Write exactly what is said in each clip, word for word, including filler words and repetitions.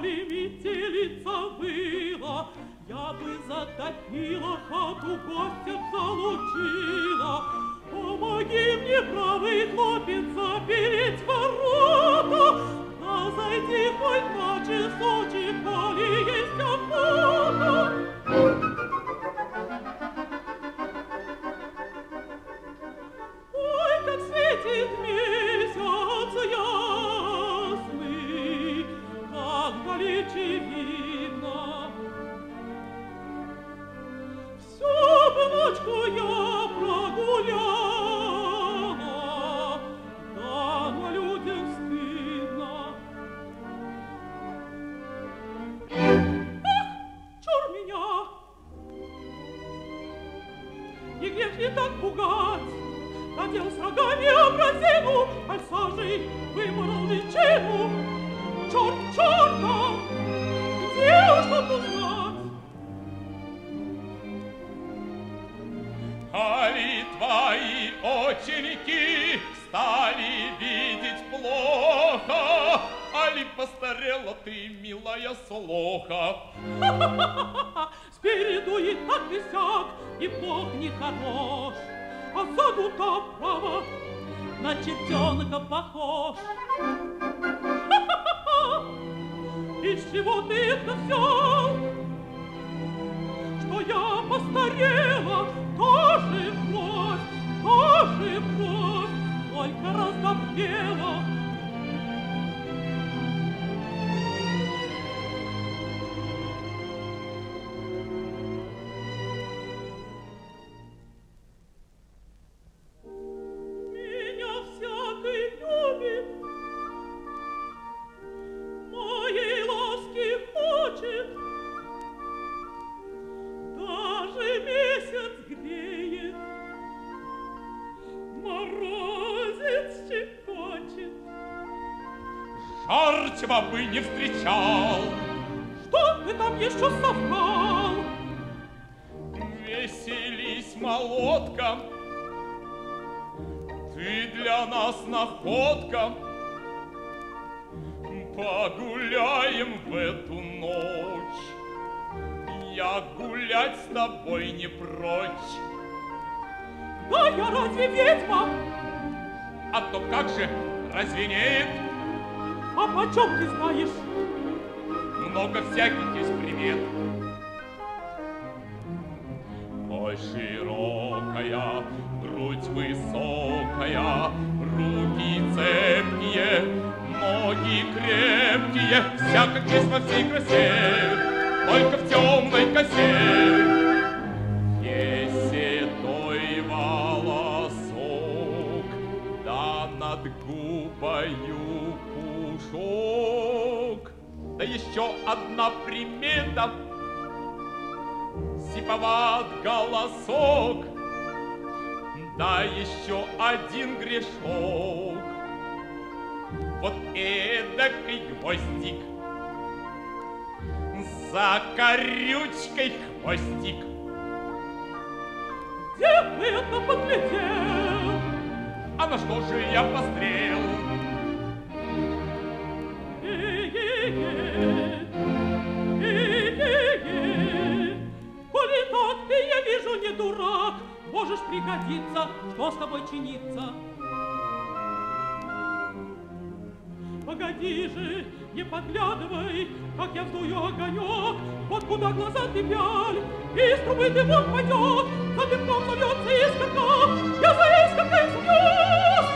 коли метелица выла, я бы затопила хату, гостя залучила. Помоги мне, правый хлопец, запереть ворота, да зайди хоть на часочек, коли есть охота. Ой, как светит месяц ясный, как далече видно. Всю бы ночку я прогуляла, да на людям стыдно. Ах, чур меня! И где ж не так пугать? Надел с рогами образину, аль сажей выморал личину. Черт чертом, где уж тут узнать? Али твои оченьки стали видеть плохо, али постарела ты, милая слуха. Ха-ха-ха-ха! Спереду и так и сяк, и плох, не хорош, а саду-то право на чертенка похож. Ха-ха-ха! Из чего ты это взял? Что я постарела, тоже кровь, тоже кровь, только раздобрела. Жарчего бы не встречал. Что ты там еще совкал? Веселись, молотка, ты для нас находка. Погуляем в эту ночь, я гулять с тобой не прочь. Да я разве ведьма? А то как же, разве нет? А почем ты знаешь? Много всяких есть примет. Ой, широкая, грудь высокая, руки цепкие, ноги крепкие, вся как есть во всей красе, только в темной косе. Есть седой волосок, да над губою пушок. Да еще одна примета, сиповат голосок, да еще один грешок. Вот эдакий гвоздик, за корючкой хвостик. Где ты это поглядел? А на что же я пострел? Коли так ты, я вижу, не дурак, можешь пригодиться, что с тобой чинится. Погоди же, не подглядывай, как я вздую огонек, вот куда глаза ты пяль, из трубы дымок пойдет, за дымком зовется искорка, я за искоркой смеюсь.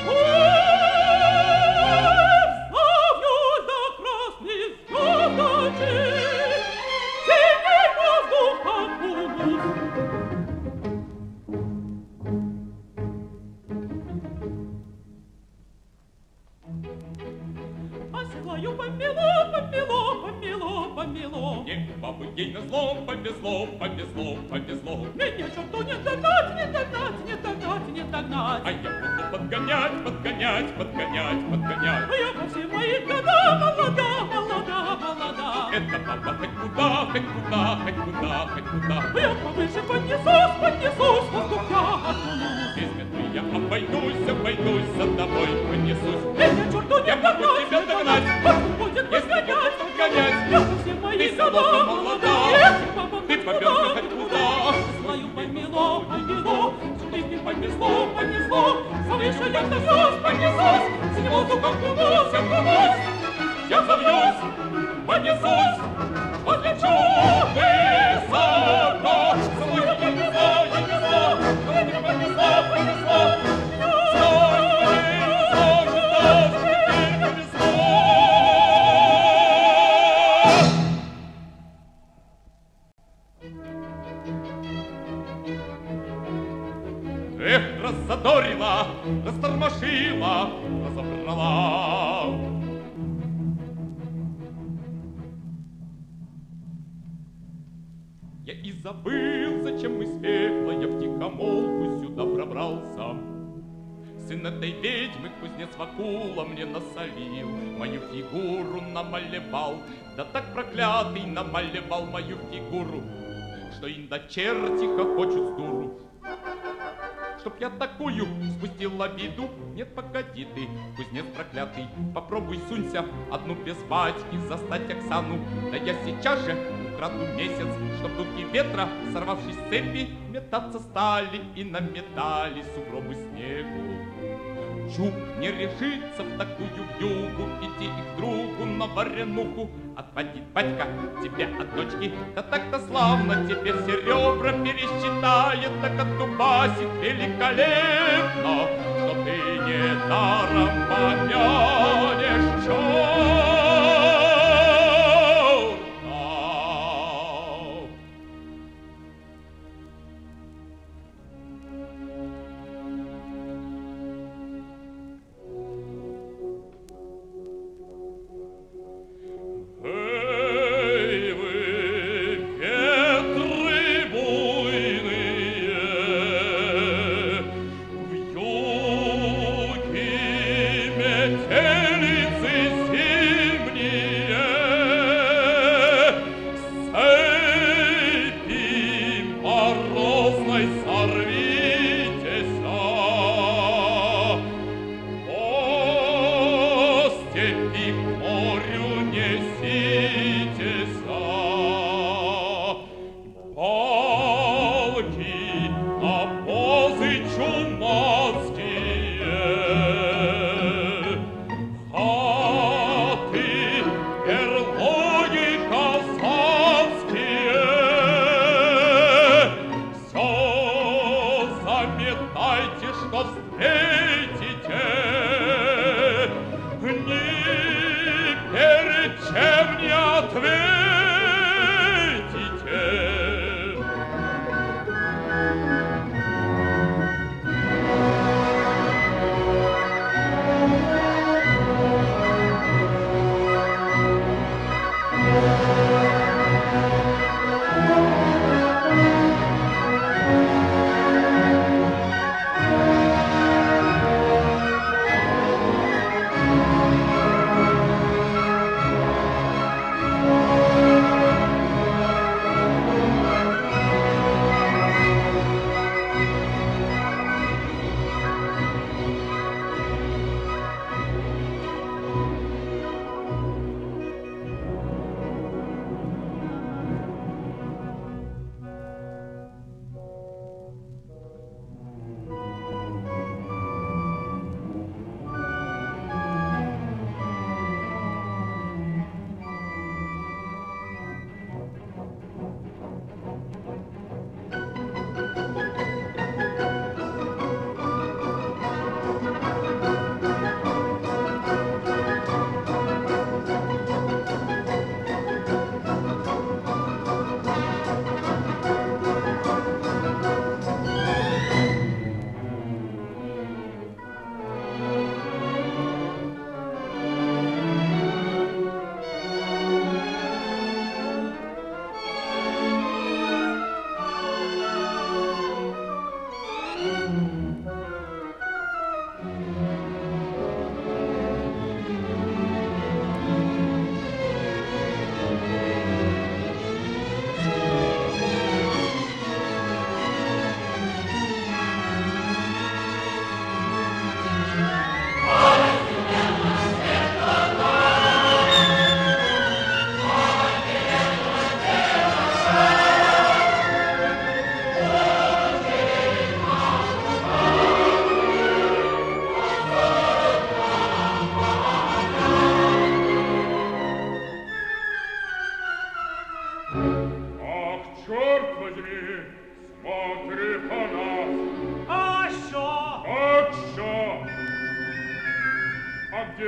Вставлюсь до красной звездочки, синий воздух окунусь. Оседлаю помело, помело, помело, помело. Мне бабы ей назло, повезло, повезло, повезло. Меня черту не догнать, не догнать, не догнать, не догнать. А я буду подгонять, подгонять, подгонять, подгонять. А я во все мои года молода, молода, молода. Это баба хоть куда, хоть куда, хоть куда, хоть куда. А я повыше поднесусь, поднесусь, воздух я окунусь. Без метры я обойдусь, обойдусь, за тобой понесусь. Меня черту не Я могу догнать, тебя не догнать, догнать. Будет если буду подгонять, подгонять. понесу, завыше я взовьюсь, поднесусь, с ним воздухом клянусь, я клянусь. Я взовьюсь, поднесусь, подлечу высоко. Целую я небеса, я небеса, я не понесла, понесла. Стой, стой, стой, теперь понесло. Эх, раззадорила, растормошила, разобрала. Я и забыл, зачем мы с пекла, я втихомолку сюда пробрался. Сын этой ведьмы, кузнец Вакула, мне насолил, мою фигуру намалевал, да так проклятый намалевал мою фигуру, что инда черти хохочут с дуру. Чтоб я такую спустил обиду, нет, погоди ты, кузнец проклятый, попробуй сунься одну без батьки застать Оксану, да я сейчас же украду месяц, чтоб духи ветра, сорвавшись с цепи, метаться стали и наметали сугробы снегу. Чук не решится в такую вьюгу идти их другу на варенуху. Отводит батька тебя от дочки, да так-то славно теперь все ребра пересчитает, так отдубасит великолепно, что ты не даром помянешь черта.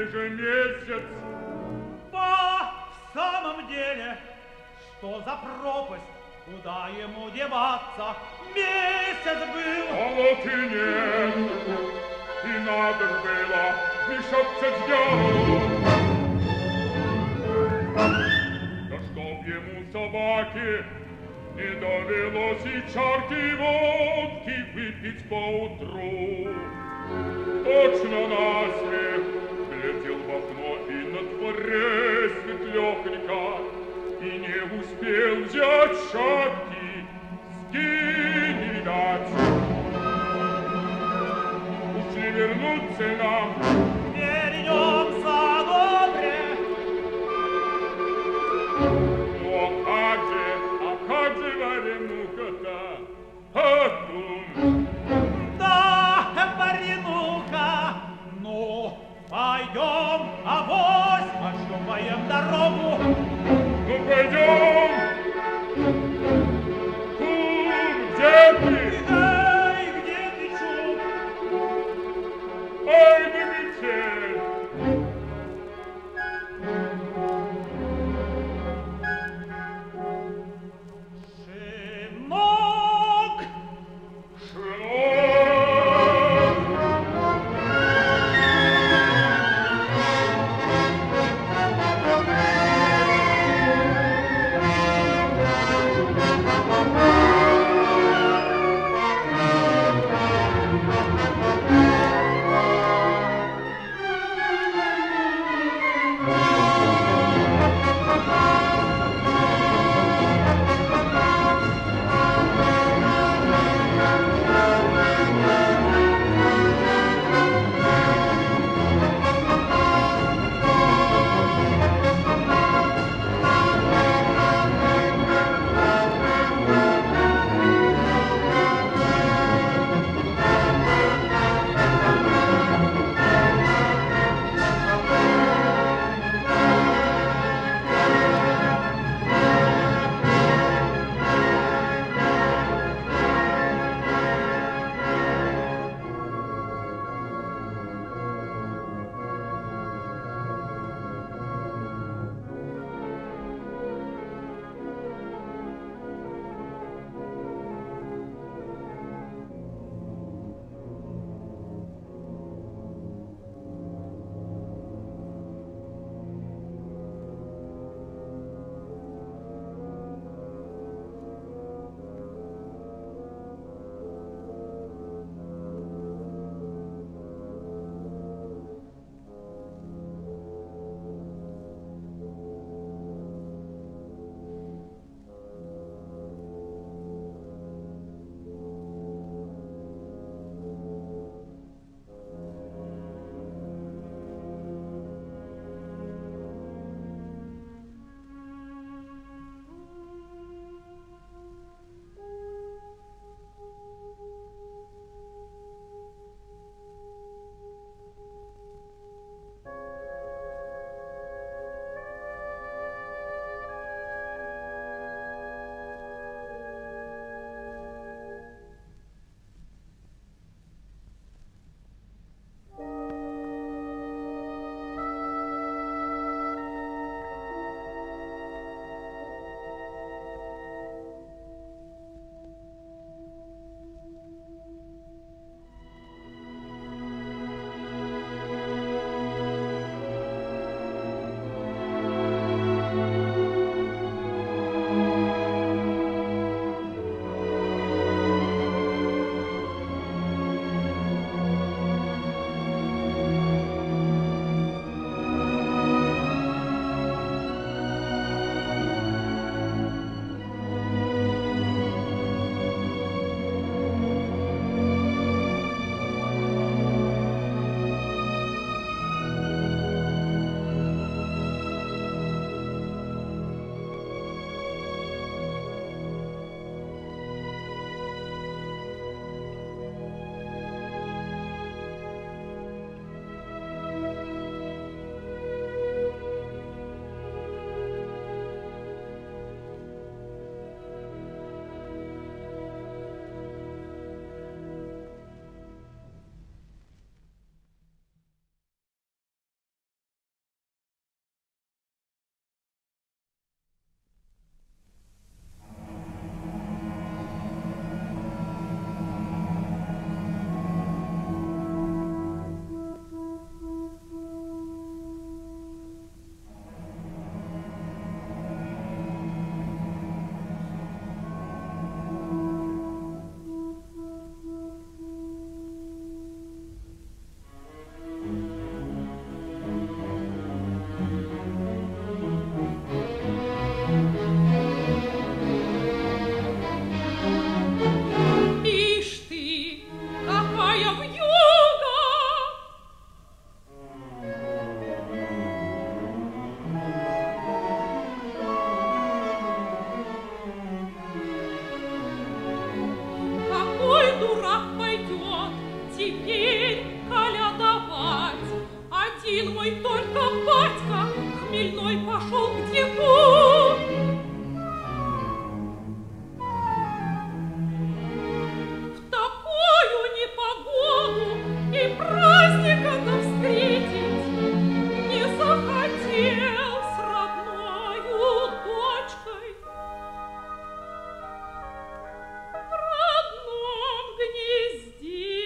же месяц. Ба, в самом деле, что за пропасть? Куда ему деваться? Месяц был. А вот и нет. И надо ж было вмешаться дьяволу. Да чтоб ему собаки не довелось и чарки водки выпить поутру. Точно насмех глядел в окно и на дворе светлёхонько, и не успел взять шапки, скинь и видать. Уж не вернуться нам. Вернемся добре. Ну а как же, а как же варенуха-то? Атум! Да, варенуха. Ну, пойдем, авось, ощупаем дорогу. Ну, пойдем! Кум, где ты? Э, такая вьюга. Какой дурак пойдет теперь колядовать? Один мой только батька хмельной пошел к депу. В такую непогоду и праздника-то встретить не захотел с родною дочкой в родном гнезде.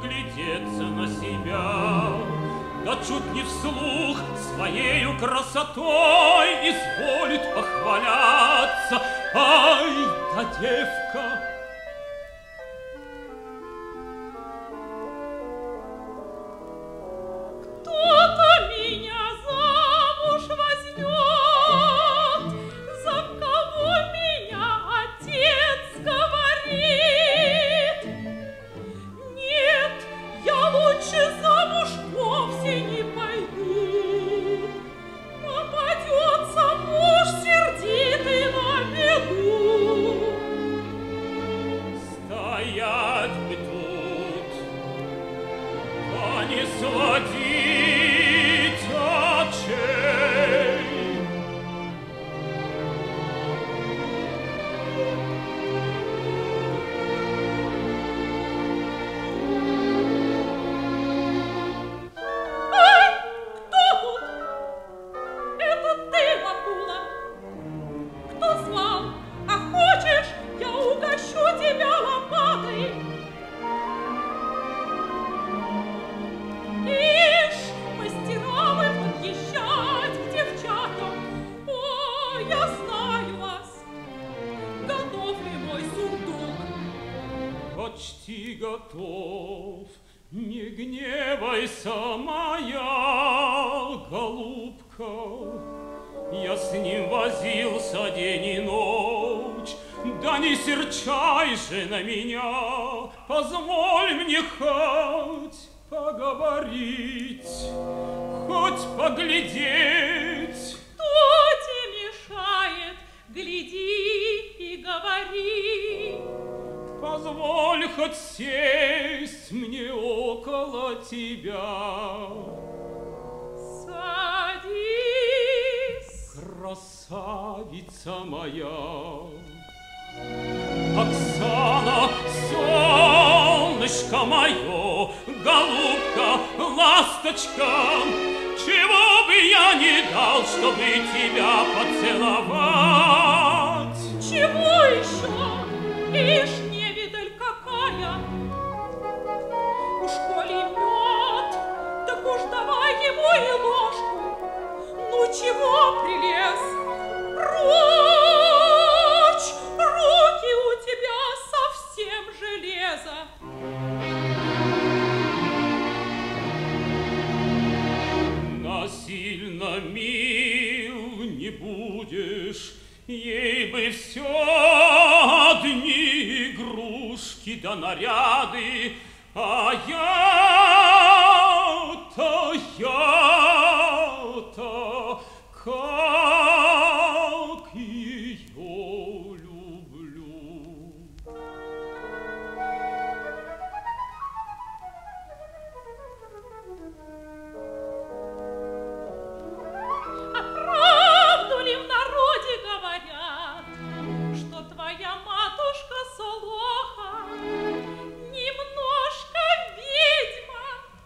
глядеться на себя, да чуть не вслух своею красотой изволит похваляться. Ай, та девка! Кто-то меня замуж возьмет, за кого меня отец говорит. Нет, я лучше замуж вовсе не пойду. Попадется муж сердитый на беду. Стоять бы тут, а не сводить очей. Ай, кто тут? Это ты, Вакула. Кто звал? А хочешь, я угощу тебя лопатой? Ишь, мастера вы подъезжать к девчатам. О, я знаю вас. Готов ли мой сундук? Почти готов, не гневайся, моя голубка. Я с ним возился день и ночь, да не серчай же на меня, позволь мне хоть поговорить, хоть поглядеть. Кто тебе мешает? Гляди и говори. Позволь хоть сесть мне около тебя. Садись. Красавица моя, Оксана, солнышко мое, голубка, ласточка, чего бы я не дал, чтобы тебя поцеловать. Чего еще? Ишь, невидаль какая! Уж коли мед, так уж давай ему и ложку. Ну чего прилез? Прочь! Руки у тебя совсем железо. Насильно мил не будешь, ей бы все одни игрушки да наряды, а я-то, я-то, как ее люблю. А правду ли в народе говорят, что твоя матушка Солоха немножко ведьма?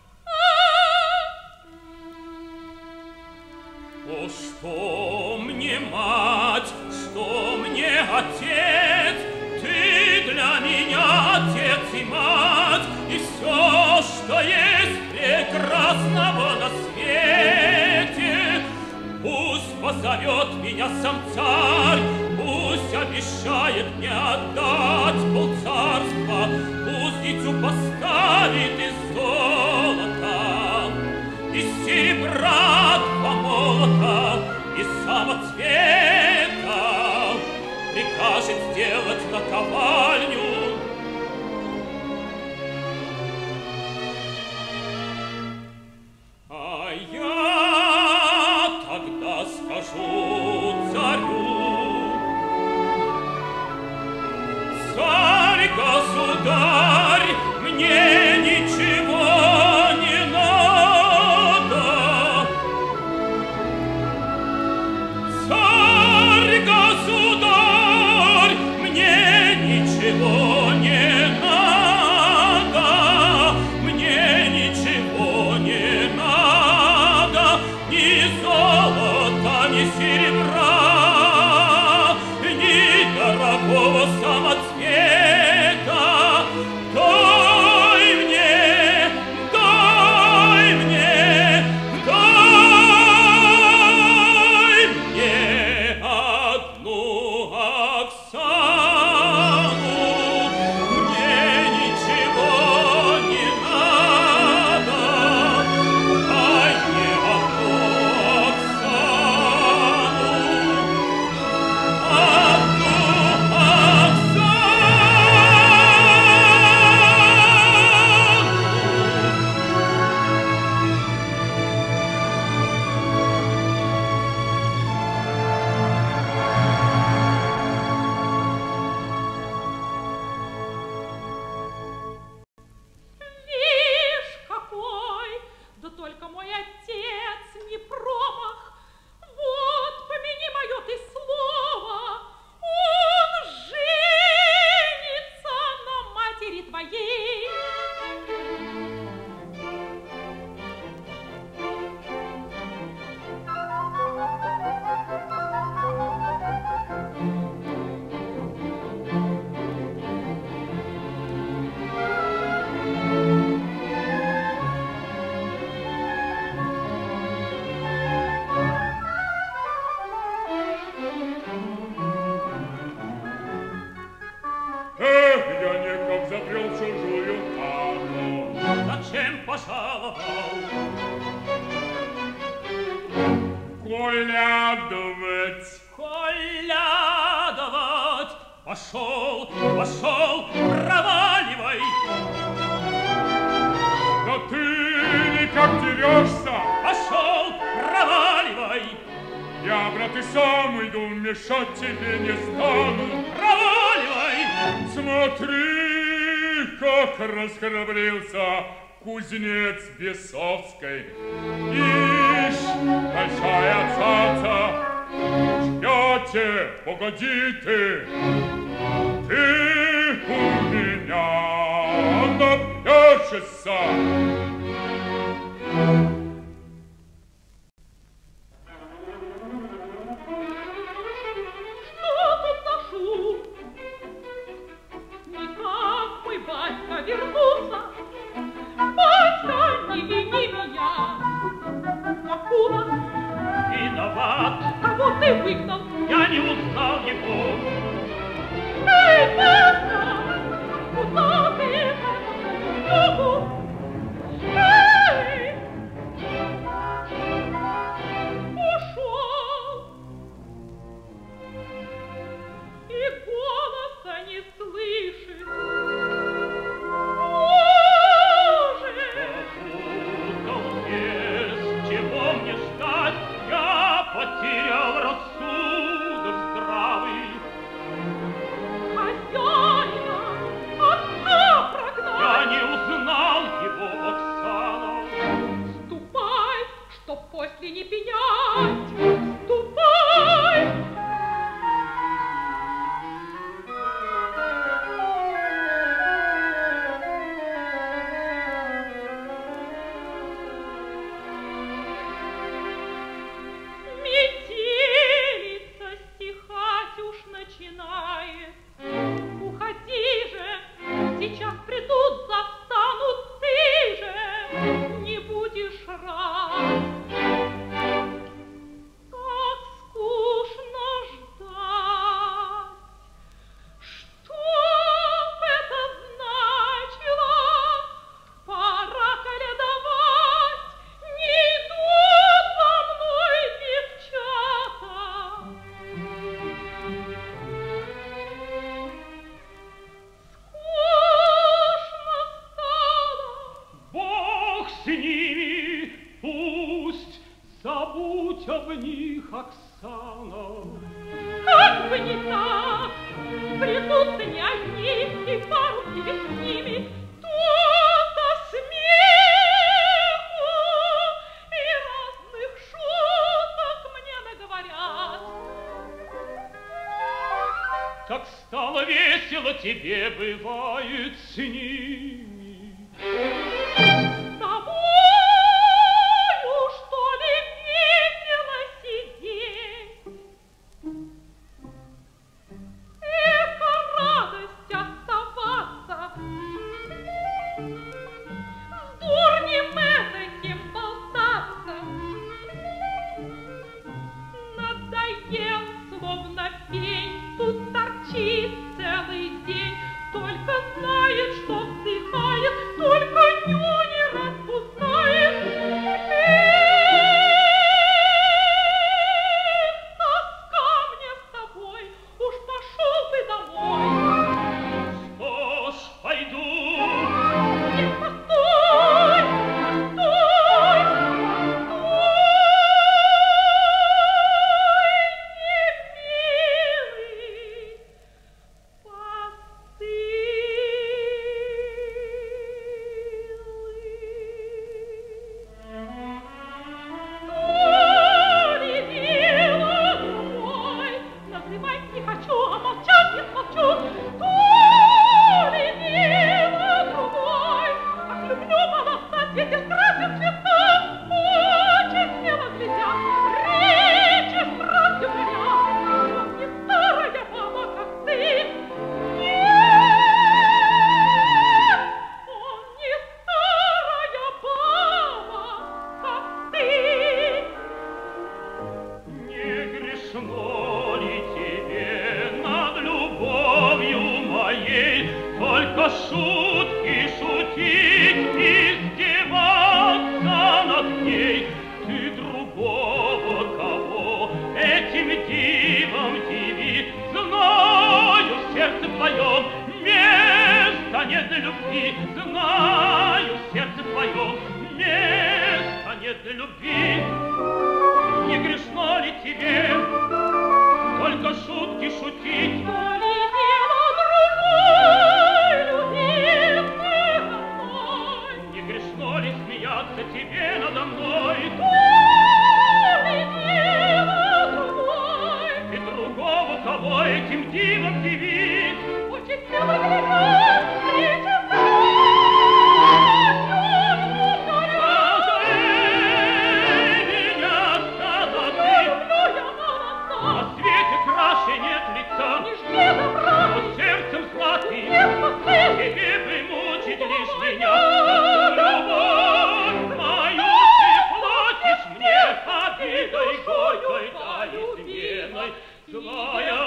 А? О, что мне мать, что мне отец, ты для меня отец и мать, и все, что есть прекрасного на свете. Пусть позовет меня сам царь, пусть обещает мне отдать полцарства, пусть дитю поставит из золота, из серебра два молота, из самоцвета, прикажет сделать наковальню. А я тогда скажу царю: царь-государь, мне ничего не надо. Царь-государь, мне ничего не надо, мне ничего не надо, ни золота, ни серебра, ни дорогого самоцвета, Эх, я никак запрел чужую хату. Зачем пожаловал? Колядовать. Колядовать. Пошел, пошел, проваливай. Да ты никак дерешься. Пошел, проваливай. Я, брат, и сам иду, мешать тебе не стану. Проваливай. Смотри, как расхрабрился кузнец Бесовской. Ишь, большая цаца, ждете, погоди ты. Ты у меня напьешься. Вернуться, батька, не вини меня. Откуда? Виноват. Кого ты выгнал? Я не узнал его. Эй, батька, куда ты пошел? Эй! Ушел. И голоса не слышит. Потерял рассудок здравый. Хозяина отца прогнал. Я не узнал его, Оксана. Ступай, чтоб после не пенять. Ступай. Начинает. Уходи же, сейчас придут, застанут, ты же не будешь рад. Как скучно ждать. Что это значило? Пора колядовать. Не идут за мной девчата. С ними пусть забудь об них, Оксана. Как бы не так, придутся не одни, и пару тебе с ними, то-то смеху и разных шуток мне наговорят. Как стало весело тебе бывает с ними. Целый день только знает, что вздыхает. только шутки шутить, издеваться над ней. Ты другого кого этим дивом диви, знаю, в сердце твоем места нет для любви, знаю, в сердце твоем места нет для любви. Не грешно ли тебе только шутки шутить? То ли дело другой, любимый мой? Не грешно ли смеяться тебе надо мной? То ли дело другой? Ты другого кого этим дивом дивит? Очень целый глаз, встреча нет лица, но сердцем златым тебе бы мучить лишь меня. Любовь мою ты платишь мне обидой горькой, да изменой. Злая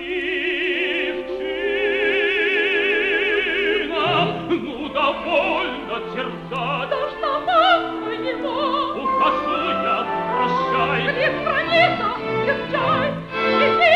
девчина, ну довольно терзать. Да что вам его? Ухожу я, прощай. Где страница, езжай, иди.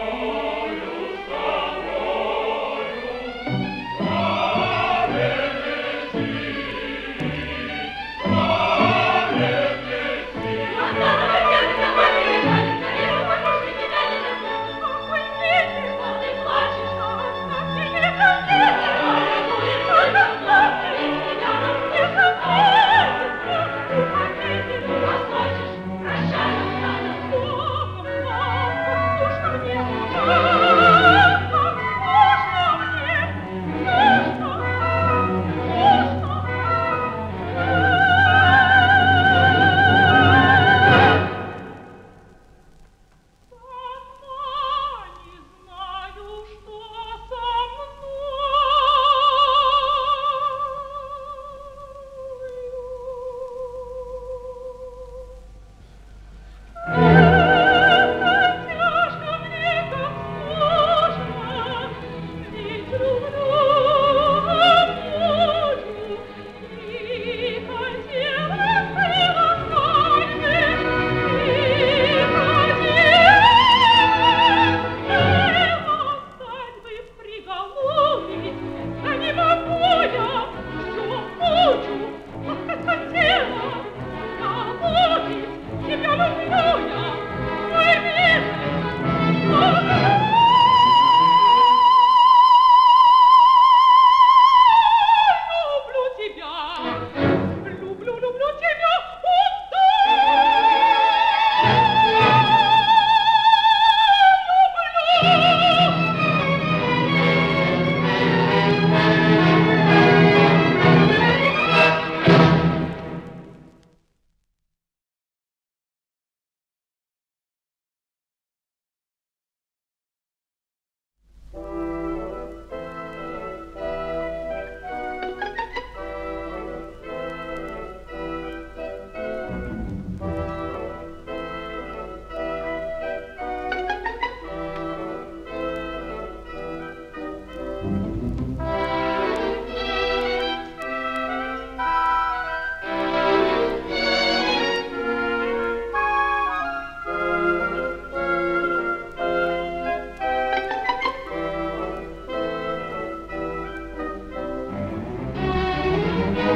Amen.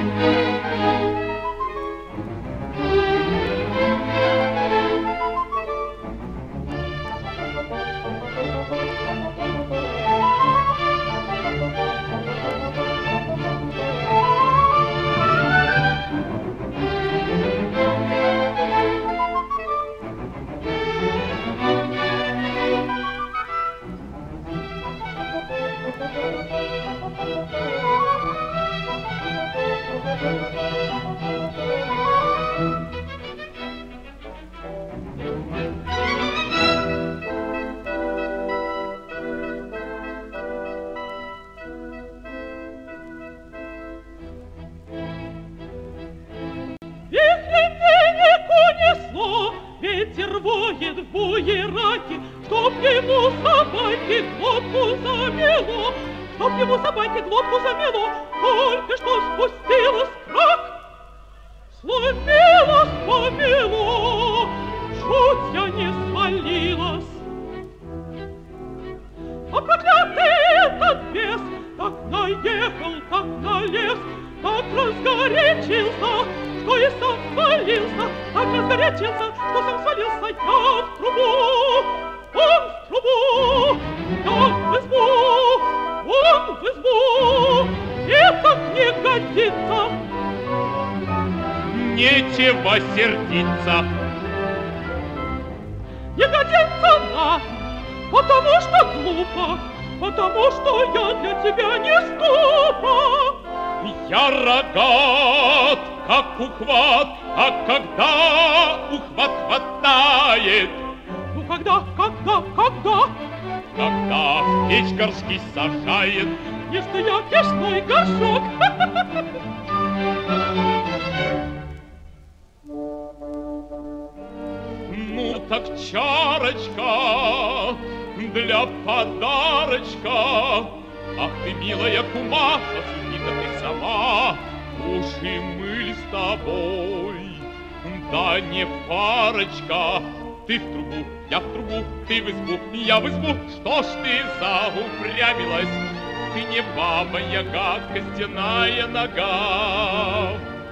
Ветер воет в буераке, чтоб ему собаки глотку замело, чтоб ему собаки глотку замело, только что спустилась крак, сломилась, помело, шутя не свалилась. А проклятый этот бес так наехал, так налез, так разгорячился, что и сам свалился, так разгорячился, что сам свалился. Я в трубу, он в трубу, я в избу, он в избу, и так не годится. Нечего сердиться. Не годится на, потому что глупо, потому что я для тебя не ступа. Я рогат, как ухват, а когда ухват хватает? Ну когда, когда, когда? Когда в печь горшки сажает. Не что я печной горшок. Ну так чарочка для подарочка. Ах ты, милая кума, посуди-ка ты сама, уж и мы с тобой, да не парочка. Ты в трубу, я в трубу, ты в избу, я в избу. Что ж ты заупрямилась? Ты не баба-яга, костяная нога.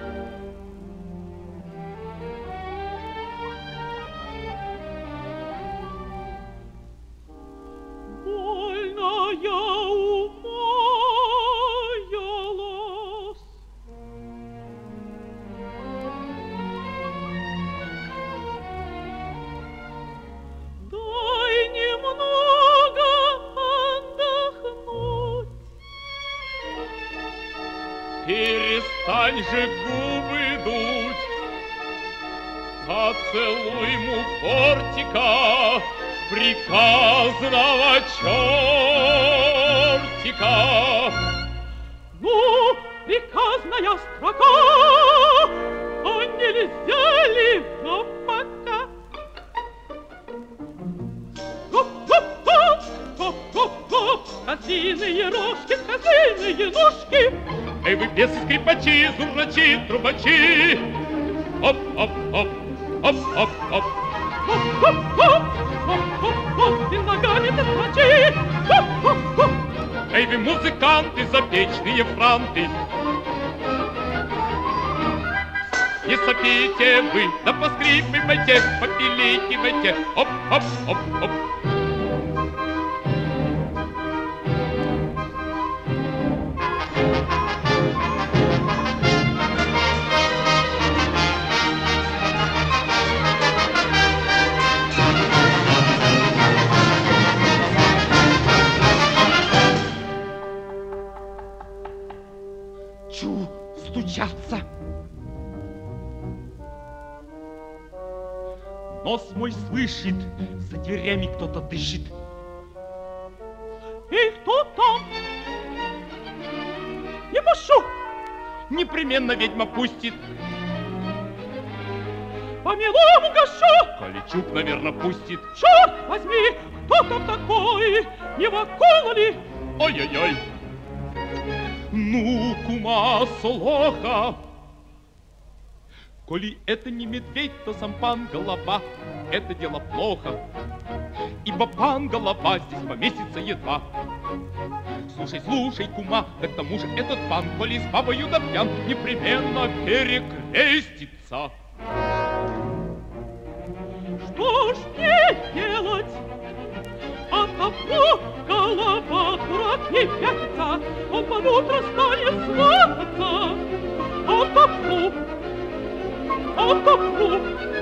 Перестань же губы дуть, поцелуй му кортика приказного чертика. Ну, приказная строка, а нельзя ли гопака? Гоп-гоп-гоп, гоп-гоп-гоп, козиные рожки, козиные ножки. Эй, вы бесы, скрипачи, зурачи, трубачи! Оп-оп-оп, оп-оп-оп. Гоп-гоп-гоп, гоп-гоп-гоп, ты ногами ты трачи! Гоп-гоп-гоп. Эй, вы музыканты, запечные франты! Не сопите вы, да поскрипывайте, попиликивайте! Оп-оп-оп-оп. Чу, стучаться. Нос мой слышит, за дверями кто-то дышит. И кто там? Не пущу. Непременно ведьма пустит. По милому гашу. Колечук, наверное, пустит. Черт возьми, кто там такой? Не вакула ли? Ой-ой-ой. Ну, кума Солоха, коли это не медведь, то сам пан голова. Это дело плохо. ибо пан голова здесь поместится едва. Слушай, слушай, кума, да к тому же этот пан, коли с бабою да пьян, непременно перекрестится. Что ж мне делать? А того голова дурак не пятится, он под утро станет свататься. А того, а того.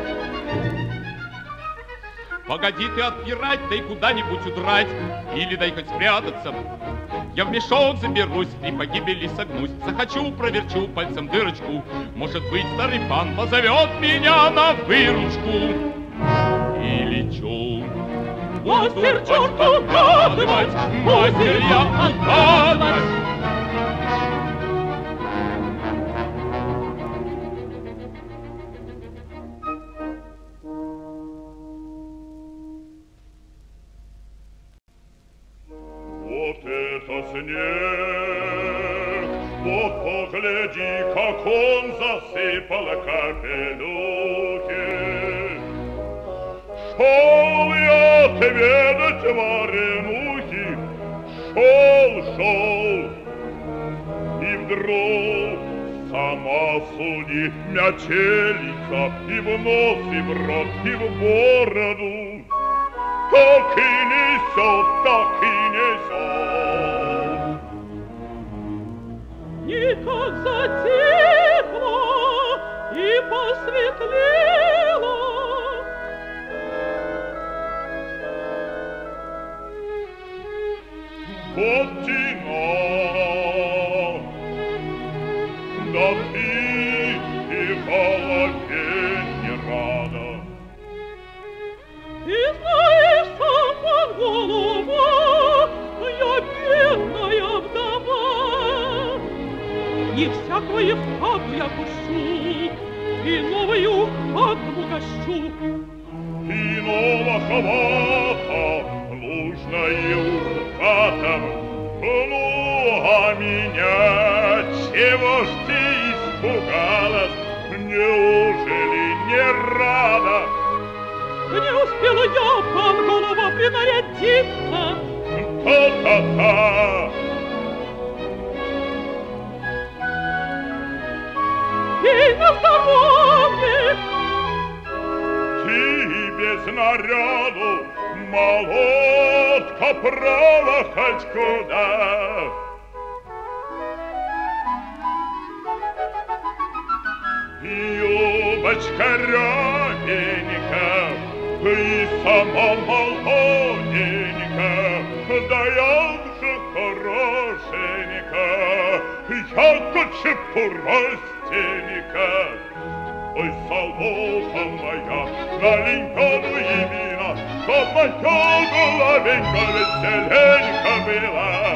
Погоди ты отпирать, дай куда-нибудь удрать, или дай хоть спрятаться. Я в мешок заберусь, при погибели согнусь, захочу, проверчу пальцем дырочку. Может быть, старый пан позовет меня на выручку. Или чё? Мастер черт угадывать, мастер я угадывать. Вот это снег, вот погляди, как он засыпал капелюхи. Шел я отведать варенухи, шел, шел, и вдруг сама суди метелица и в нос, и в рот, и в бороду. Так и несет, так и несет. Никак затихло и посветлело. Вот тина, да ты и голове не рада. Ты знаешь, сам под голову, я бедная вдова. Не всякое в хату я пущу, и новую хату угощу. Иного хвата, лужною хатом, ну, а меня чего ж ты испугалась? Неужели не рада? Не успела я, пан голова, принарядиться. Та-та-та! Пей на здоровье! Ты без наряду, молодка, права хоть куда. Юбочка рябенькая, и сама молоденькая, да я же хорошенька, я-то чепурастенька. Ой, солоха моя, налей меду и вина, чтоб моя головенька веселенька была.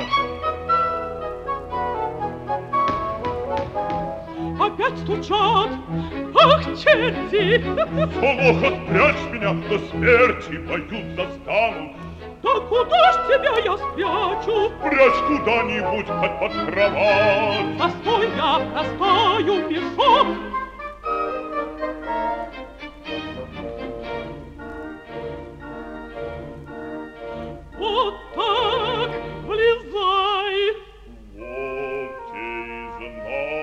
Опять стучат, ах, черти! Солоха, спрячь меня, до смерти боюсь застанут. Да куда ж тебя я спрячу? Прячь куда-нибудь под, под кровать. Постой, я простою мешок. Вот так, влезай. Вот и знай.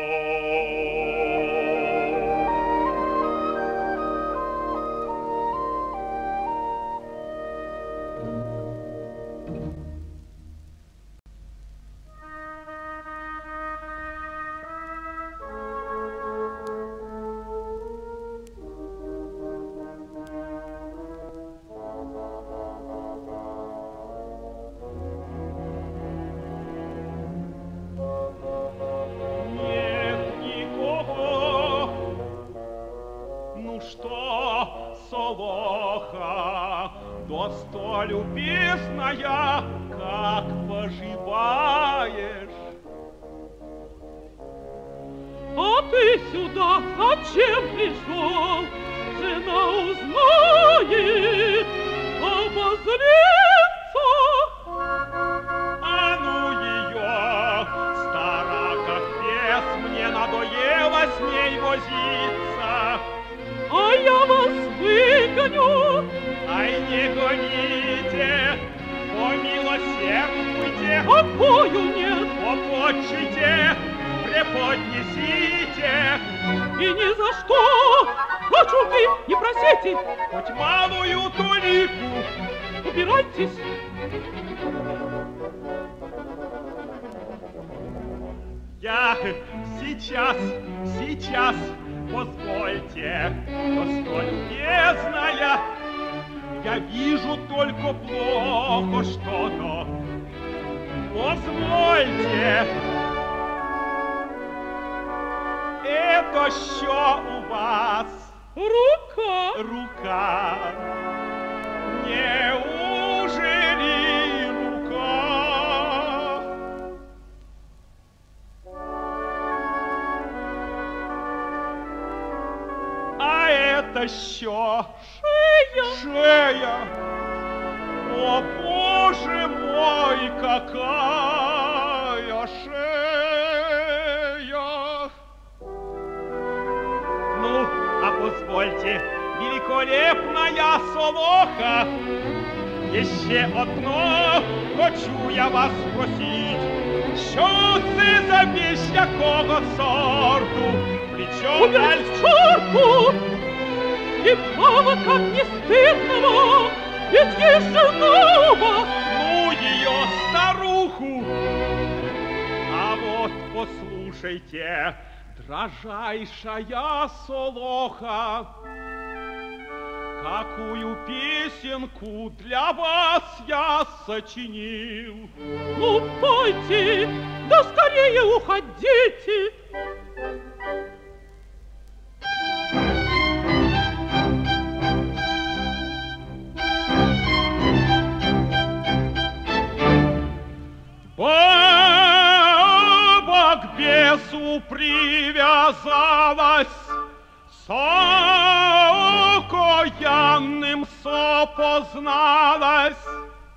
Нет никого. Ну что, Солоха, до столь любезная, как поживаешь? А ты сюда зачем пришел? Жена узнает, обозлится. А ну ее, стара как бес, мне надоело с ней возиться. А я вас выгоню. Ай, не гоните, помилосердуйте, Покою нет, попотчуйте, преподнесите. и ни за что, хочу ты не просите, Хоть малую толику. убирайтесь. Я сейчас, сейчас, позвольте, столь любезная, я вижу только плохо что-то. Позвольте. Это що у вас? Рука. Рука. Неужели рука? А это що? Шея. Шея. О, Боже мой, какая шея! Ну, а позвольте, великолепная солоха, еще одно хочу я вас спросить. Що це за вещь якого сорту? Причем Убирать к черту! И право, как не стыдного, ведь есть жена у вас. Ну, ее старуху! А вот послушайте, дрожайшая солоха, какую песенку для вас я сочинил. Ну, пойте, да скорее уходите. Баба к бесу привязалась, с окаянным сопозналась.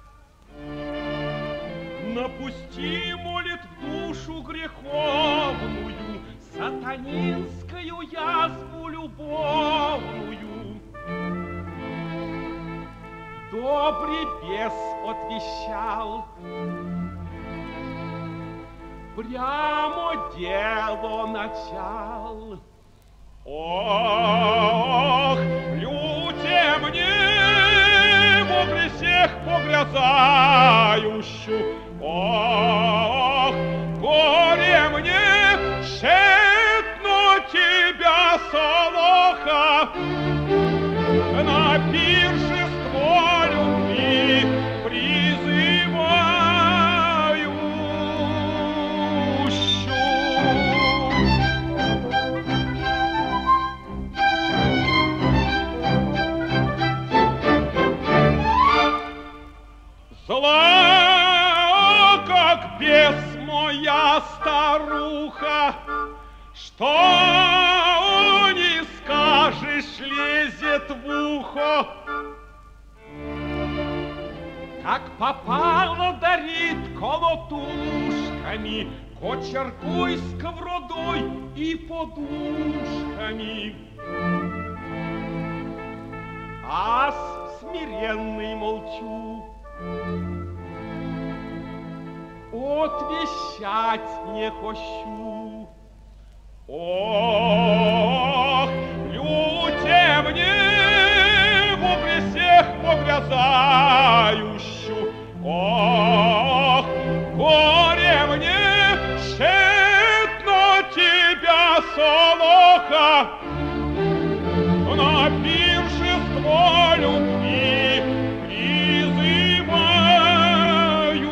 Напусти, молит, в душу греховную сатанинскую язву любовную. Добрый бес отвещал, прямо дело начал. Ох, люте мне, во грехах погрязающую, ох, горе мне, шепну тебя, солоха, на пиршество любви призываю. Зла, как бес моя старуха, что не скажешь, лезет в ухо. Как попало, дарит колотушками, кочергой, сковородой и подушками. А смиренный молчу, отвещать не хочу. Ох, люте мне, во грехах погрязающую, ох, горе мне, шепну тебя, солоха, на пиршество любви призываю.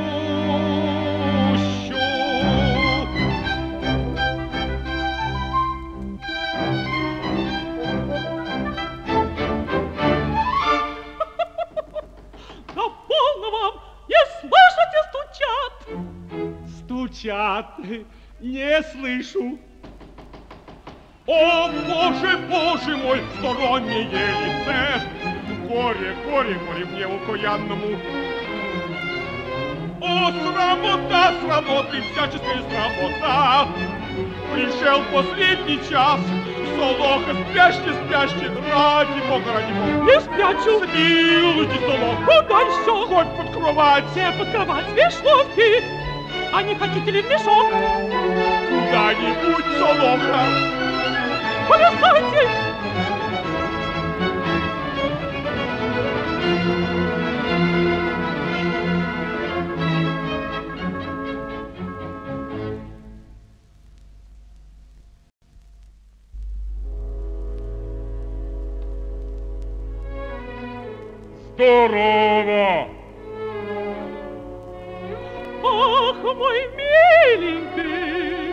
Да полно вам, не слышите, стучат. Стучат, не слышу. О, Боже, Боже мой, стороннее лице! Горе, горе, горе мне окаянному! О, срамота, срамоты, всяческая срамота! Пришел последний час. Солоха, спяшьте, спяшьте, ради Бога, ради Бога. Не спрячу. Смилуйте, Солоха. Куда еще? Хоть под кровать. Все под кровать, вешалки. А не хотите ли в мешок? Куда-нибудь, Солоха. Полюсайтесь. Здорово! Ах, мой миленький,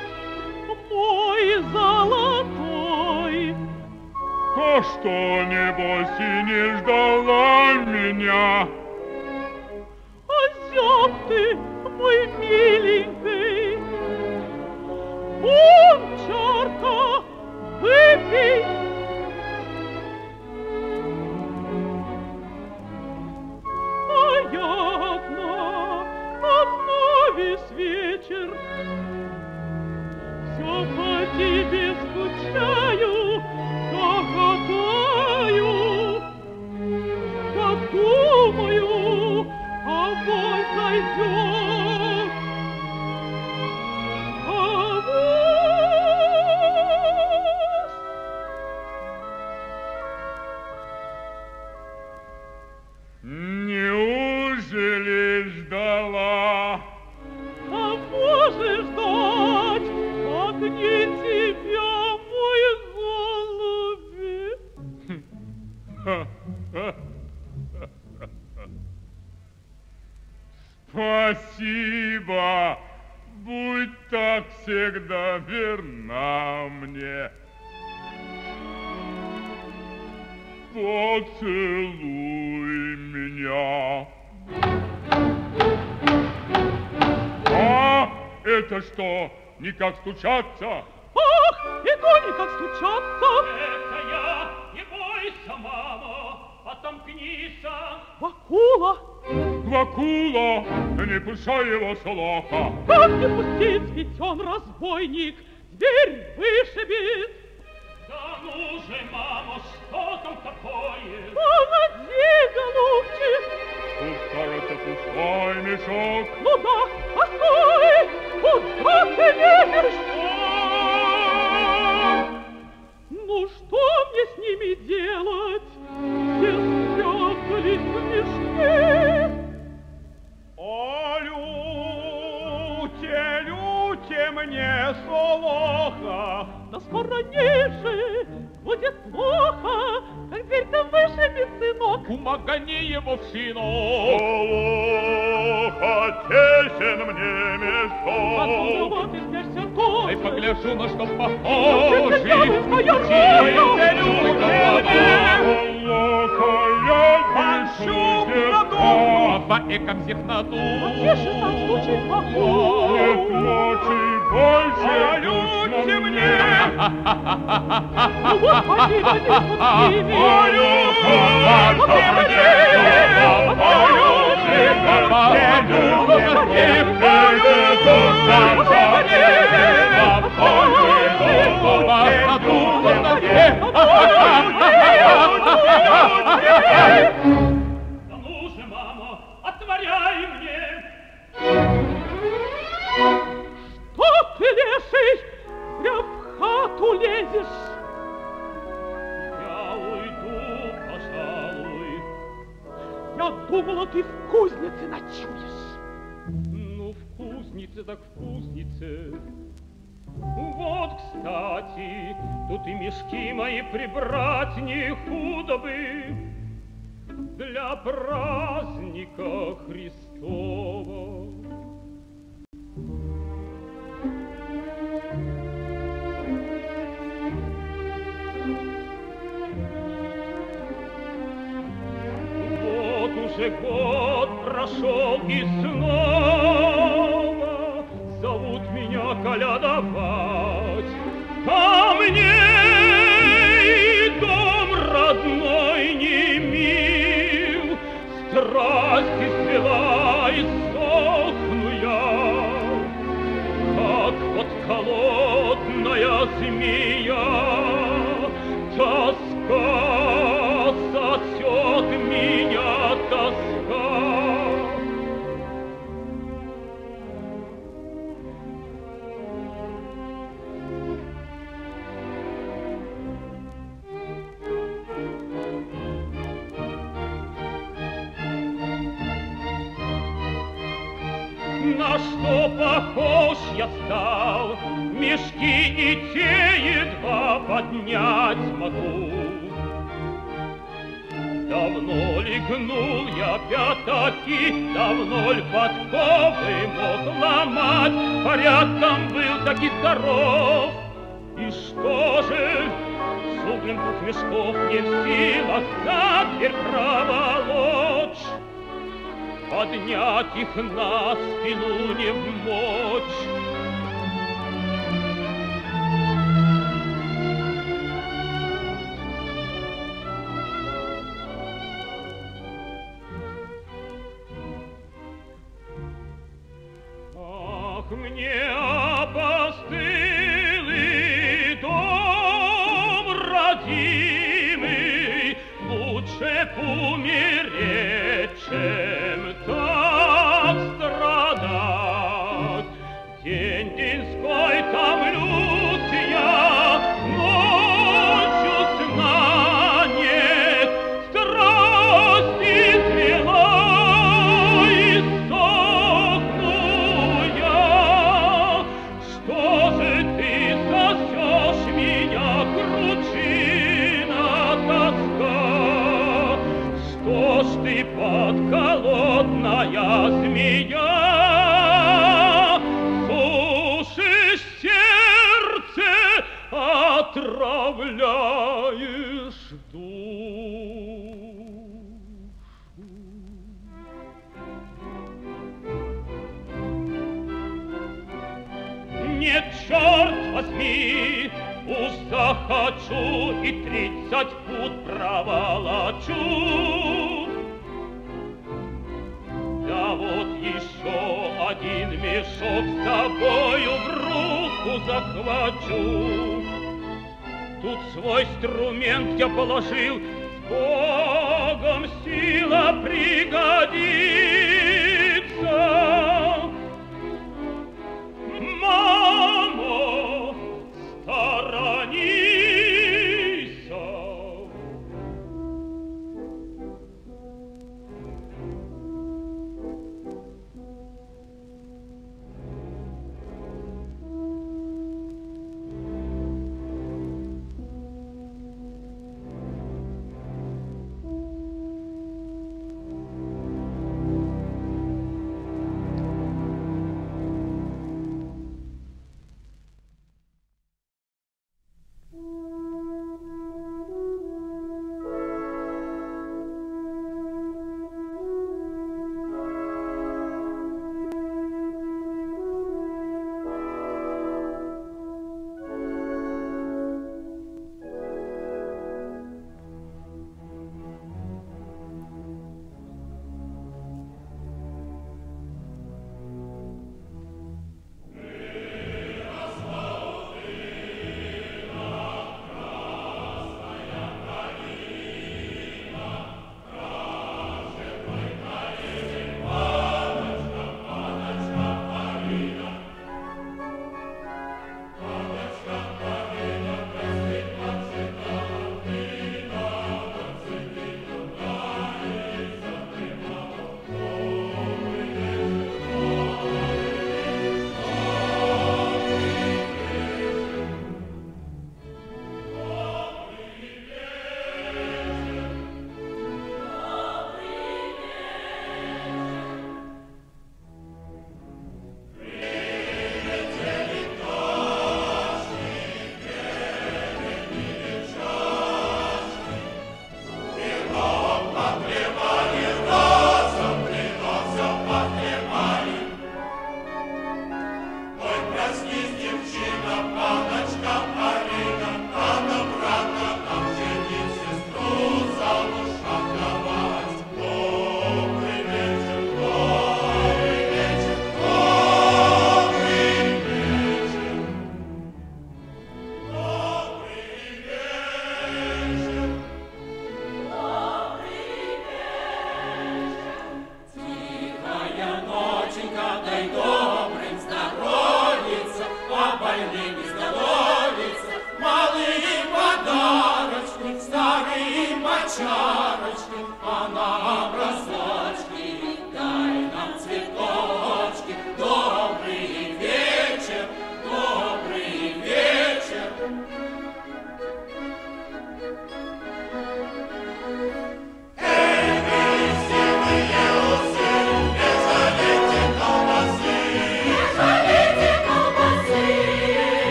мой золотой. А что, небось, и не ждала меня? Озяб ты, мой миленький, Бунчарка, выпей. А я одна, одна весь вечер, все по тебе скучаю, да гадаю, да думаю, а боль зайдет. А Неужели ждала? А можешь ждать, как не тебя, мой голубь? Спасибо! Будь так всегда верна мне. Поцелуй меня. А, это что, никак стучаться? Ах, и то никак стучаться. Это я, не бойся, мамо, отомкнись. Вакула, Вакула, не пускай его, Солоха. как не пустить, ведь он разбойник, дверь вышибет. Да ну же, мамо, что там такое? Погоди, голубчик. Тут, кажется, пустой мешок. Ну да, постой, куда ты лезешь? Ну что мне с ними делать? Все спрятались в мешке. О, люте, люте мне, Солоха. Да скоро ниже будет плохо, как дверь-то вышибет, сынок. Умогани его в сыну. Солоха, тесен мне Потом мешок. вот и спяшься тоже. Дай погляжу, на что Ты похожий. святая Люте, роля. люте мне. Пощук на душу. По экам всех надул. Потише сам случай Не похож. плачь больше, А люте мне. Ну вот поди, поди, подскими. Да ну же, мамо, отворяй мне. Что ты, леший, зря в хату лезешь? Я уйду, пожалуй. Я думала, ты в кузнице ночуешь. Ну, в кузнице так в кузнице. Вот, кстати, тут и мешки мои прибрать не худо бы для праздника Христова. Вот уже год прошел и снова зовут меня колядовать. А мне и дом родной не мил, страсть извела и сон. подколодная змея, тоска сосет меня, тоска. На что похож я стал, мешки и те едва поднять могу. Давно ли гнул я пятаки, давно ли подковы мог ломать, порядком был таки здоров. И что же, с углем двух мешков не в силах за дверь проволочь, поднять их на спину не в мочь. Ах, мне опостылый дом родимый, лучше умереть, чем так страдать. День деньской томлюсь я, ночью сна нет, страсти зрела и сохну я. Что же ты сосешь меня, кручина, тоска? Что ж ты подколодная змея, сушишь сердце, отравляешь душу? Нет, черт возьми, уж захочу и тридцать пут проволочу. Да вот еще один мешок с собою в руку захвачу. Тут свой инструмент я положил, с Богом сила пригодится. Мамо, сторонися.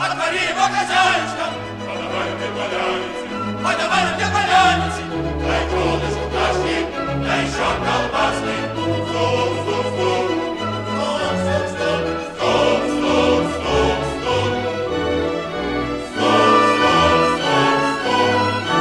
Отвори его, хозяюшка! Подавай мне поляницы, подавай мне поляницы! Дай колышку кашки, дай еще колбаски! Стук, стук, стук! Стук, стук, стук! Стук, стук, стук, стук! Стук, стук, стук, стук!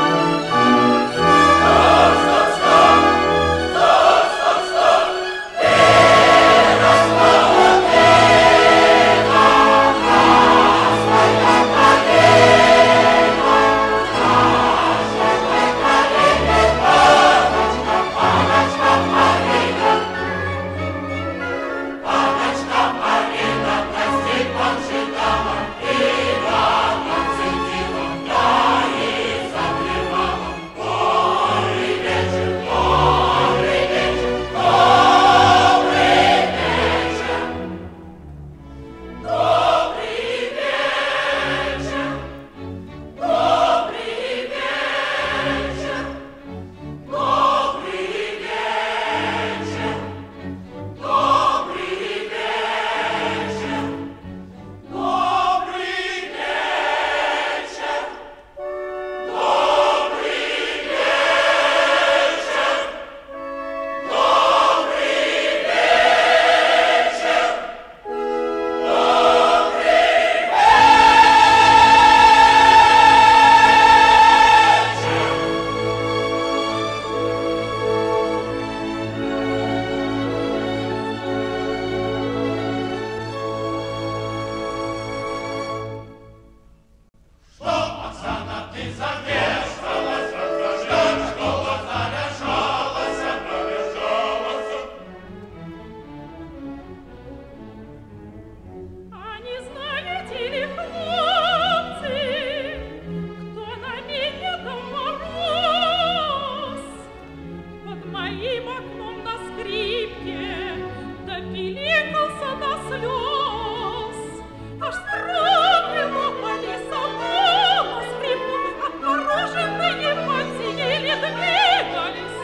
Стук, стук, стук! Стук, стук, стук! Вера, слава, вера! Красная калина! Красной калине паночка, паночка Марина! Паночка Марина, прости, поджидала, и рано цветила, да и заплевала. Добрый вечер, добрый вечер, добрый вечер! Добрый вечер, добрый вечер, добрый вечер, добрый вечер, добрый вечер, добрый вечер, Что, Оксана, ты замешкалась? Ждать, школа наряжалась, наряжалась. А не знаете ли, хлопцы, кто на меня мороз? Под моим окном на скрипке допиликался до слез. Аж строгнуло по лесовому скрипку, отмороженные подсидели двигались.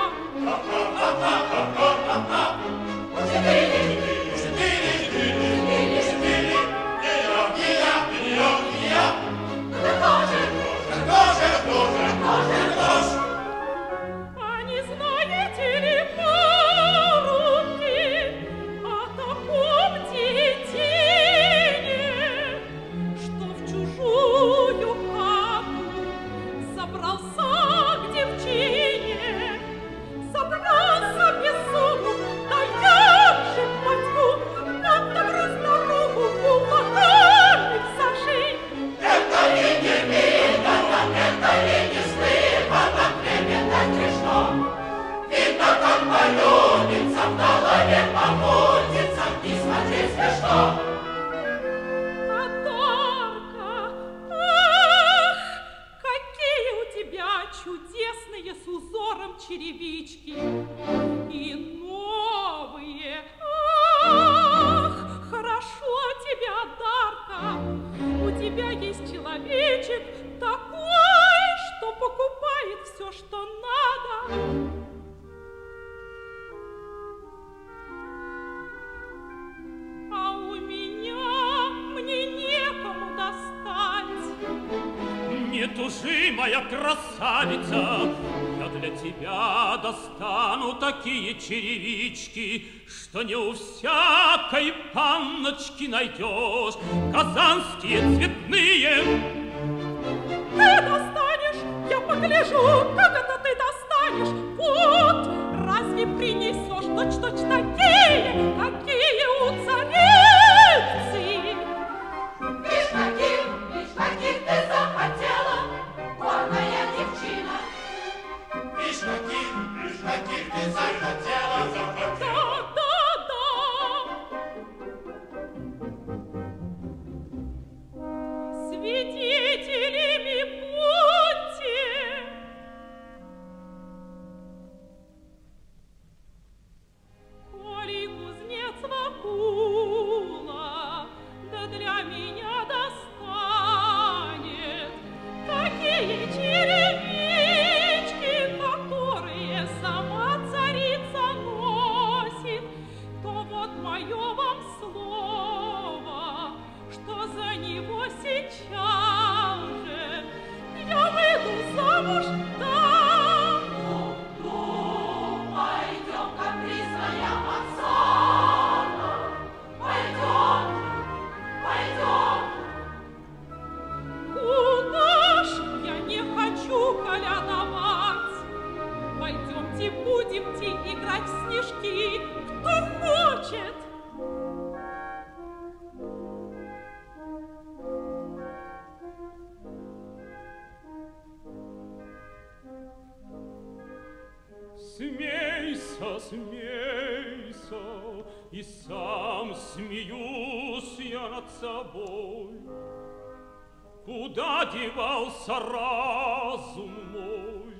А не знаете ли, парубки, о таком детине, что в чужую хату забрался к девчине, забрался без суму, да як же батьку, надо грызть руку кулаками в зашей. Это ли не видно, это ли не слыхано, клеменно грешно? Видно, как полюбится, в голове помутится, и смотреть смешно. А Дарка, ах, какие у тебя чудесные с узором черевички и новые. Ах, хорошо тебя, Дарка, у тебя есть человечек такой, что покупает все, что надо. А у меня мне некому достать. Не тужи, моя красавица, я для тебя достану такие черевички, что не у всякой панночки найдешь. Казанские цветные. Ты достанешь, я погляжу, как это ты достанешь. Вот, разве принесешь точь-точь такие, какие у царицы? Вишь, каких, вишь, каких ты захотела, горная девчина. Вишь, каких, вишь, каких ты захотела, захотела. Да, да, да. Свидетелями будьте. Коли кузнец смейся, и сам смеюсь я над собой. Куда девался разум мой?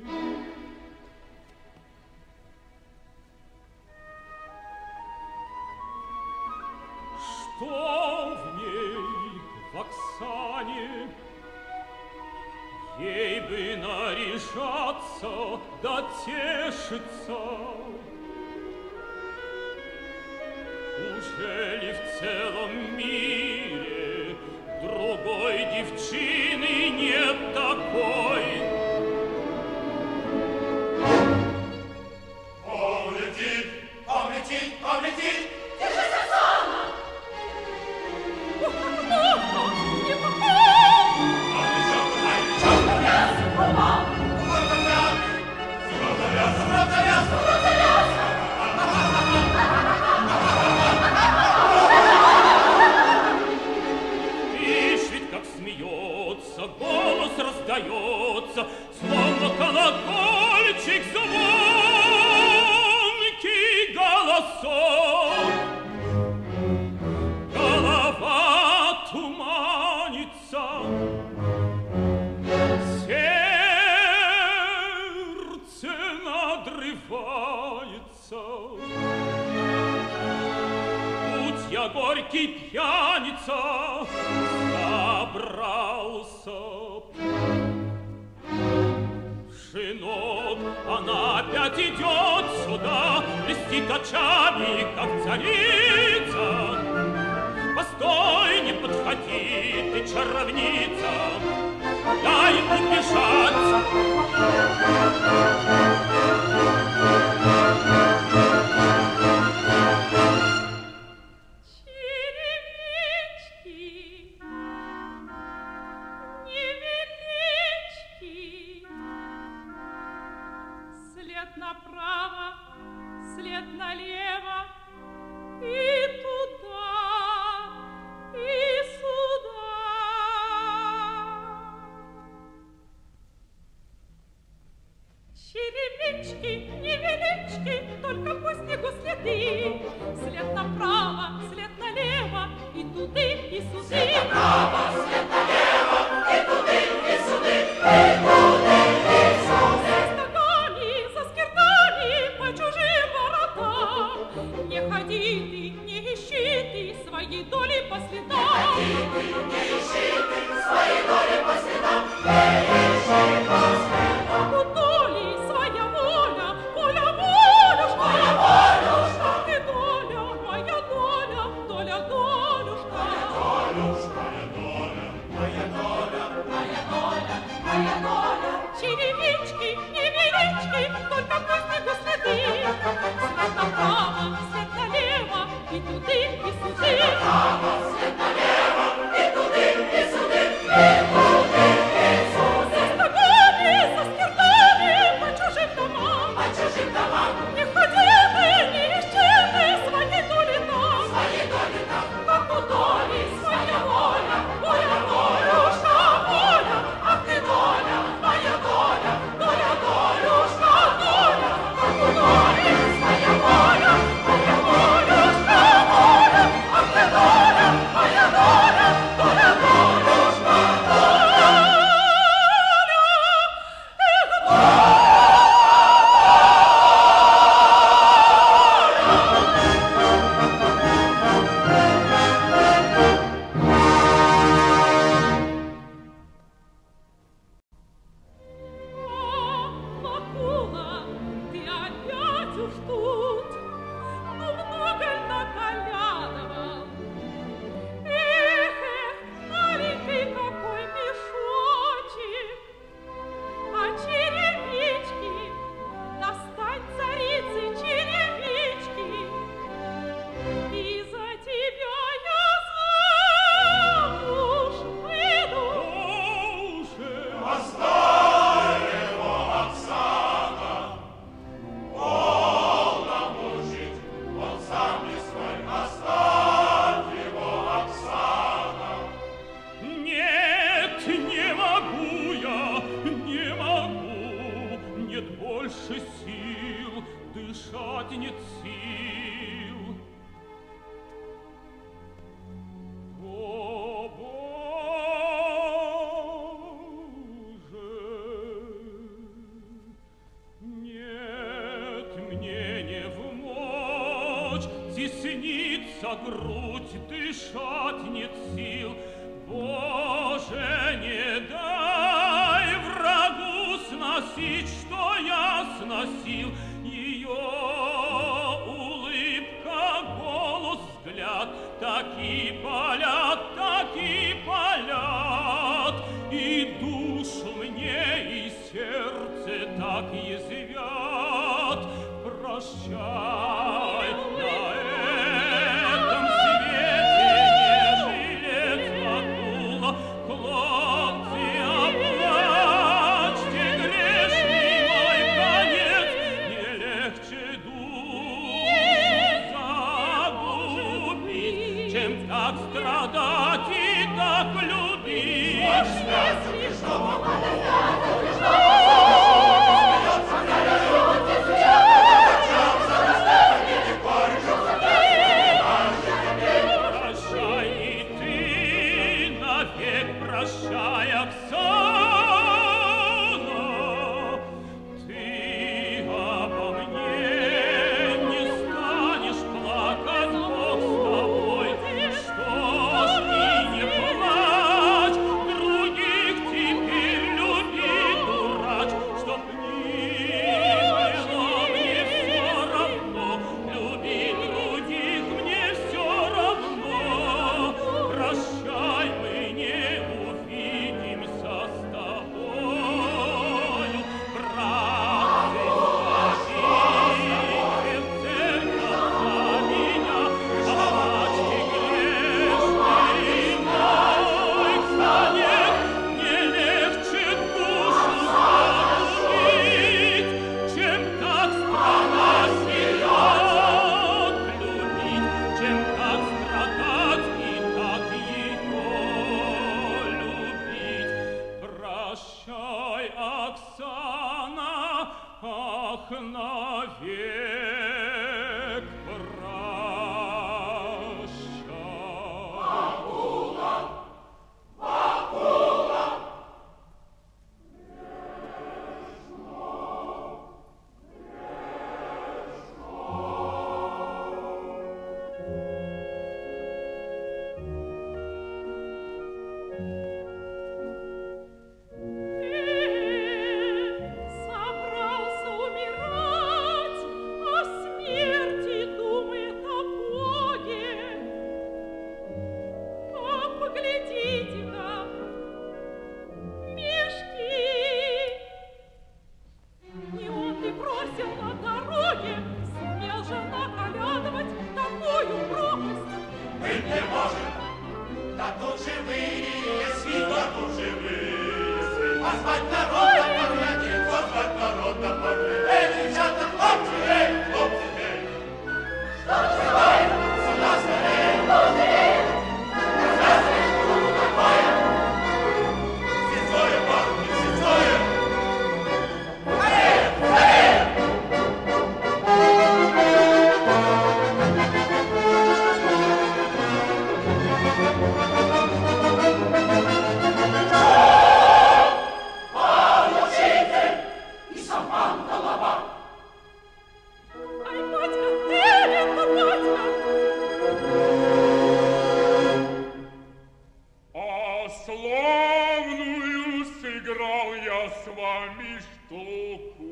Что в ней, в Оксане? Ей бы наряжаться, да тешиться. Ужели в целом мире другой девчины нет такой? Он летит, он летит, он летит! Держись, Оксана! Голос раздается, словно колокольчик звонкий голосок. Голова туманится, сердце надрывается. Будь я горький пьяница, собрался шинок, она опять идет сюда, блестит очами, как царица. Постой, не подходи, ты чаровница, дай убежать. Направо, след налево, и туда, и сюда. Черевички, невелички, только по снегу следы. След направо, след налево, и туды, и сюды. След направо, след налево, и туды, и сюды, и туды, и сюды. Не ходи ты, не ищи ты своей доли по следам. Не ходи ты, не ищи ты своей доли по следам. Не ищи по следам. У доли своя воля, воля, волюшка. Моя волюшка. Ты доля, моя доля, доля, долюшка. Долюшка. Моя доля, моя доля, моя доля. Черевички, невелички, только по снегу следы. След направо, след налево, и туды, и сюды. След направо, след налево, и туды, и сюды, и туды, и сюды. За стогами, за скиртами, по чужим домам. По чужим домам. Не ходи ты, не ищи ты своей доли там. Своей доли там. Как у доли своя воля, воля, волюшка, воля. Ах ты доля, моя доля, доля, долюшка, доля. Как у доли своя воля, моя волюшка, воля. Ах ты доля, моя доля, доля, долюшка, доля. Акула, ты опять уж тут, ну много ль наколядовал? Эх, эх, маленький какой мешочек, а черевички, достань царицы черевички, и за тебя я замуж выйду. Оставь его, Оксана, полно мучить, он сам не свой. Оставь его, Оксана. Нет, не могу я, не могу, нет больше сил дышать. шатнет сил. О, Боже, нет мне не вмочь, теснится грудь, дышать нет сил. Боже, не дай врагу сносить, что я сносил. Ее улыбка, голос, взгляд таки палят, таки палят. И душу мне, и сердце так язвят. Прощай, на этом свете не жилец Ватула. Хлопцы, оплачьте грешный мой конец. Не легче душу загубить, чем так страдать и так любить. Прощай и ты, навек прощай, Оксана. Ты обо мне не станешь плакать, Бог с тобой. Что ж и не плачь, других теперь люби, дурач, чтоб ни было мне все равно. Люби других, мне все равно. Прощай, мы не увидимся с тобою. Братцы, спасите в церковь за меня, оплачьте грешный мой конец. Не легче душу загубить, чем так страдать и так любить, чем так страдать и так ее любить. Прощай, Оксана, ах, навек прощай. Собрался умирать, о смерти думает о Боге. А поглядите-ка, мешки. Не он ли бросил на дороге, смел же наглядывать такую пропасть? Быть не может, да тут живые свиньи, да тут живые свиньи. Позвать народ на поглядеть, позвать народ на поглядеть. Эй, девчата, хлопцы, эй, хлопцы, эй. Что называем? Сюда скорее, быстрее. Рассказывай, что тут такое. Сенцое, парни, сенцое. Скорее, скорее. Ай, батька, ты это, батька! А славную сыграл я с вами штуку.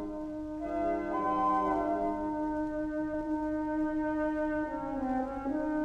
Thank you.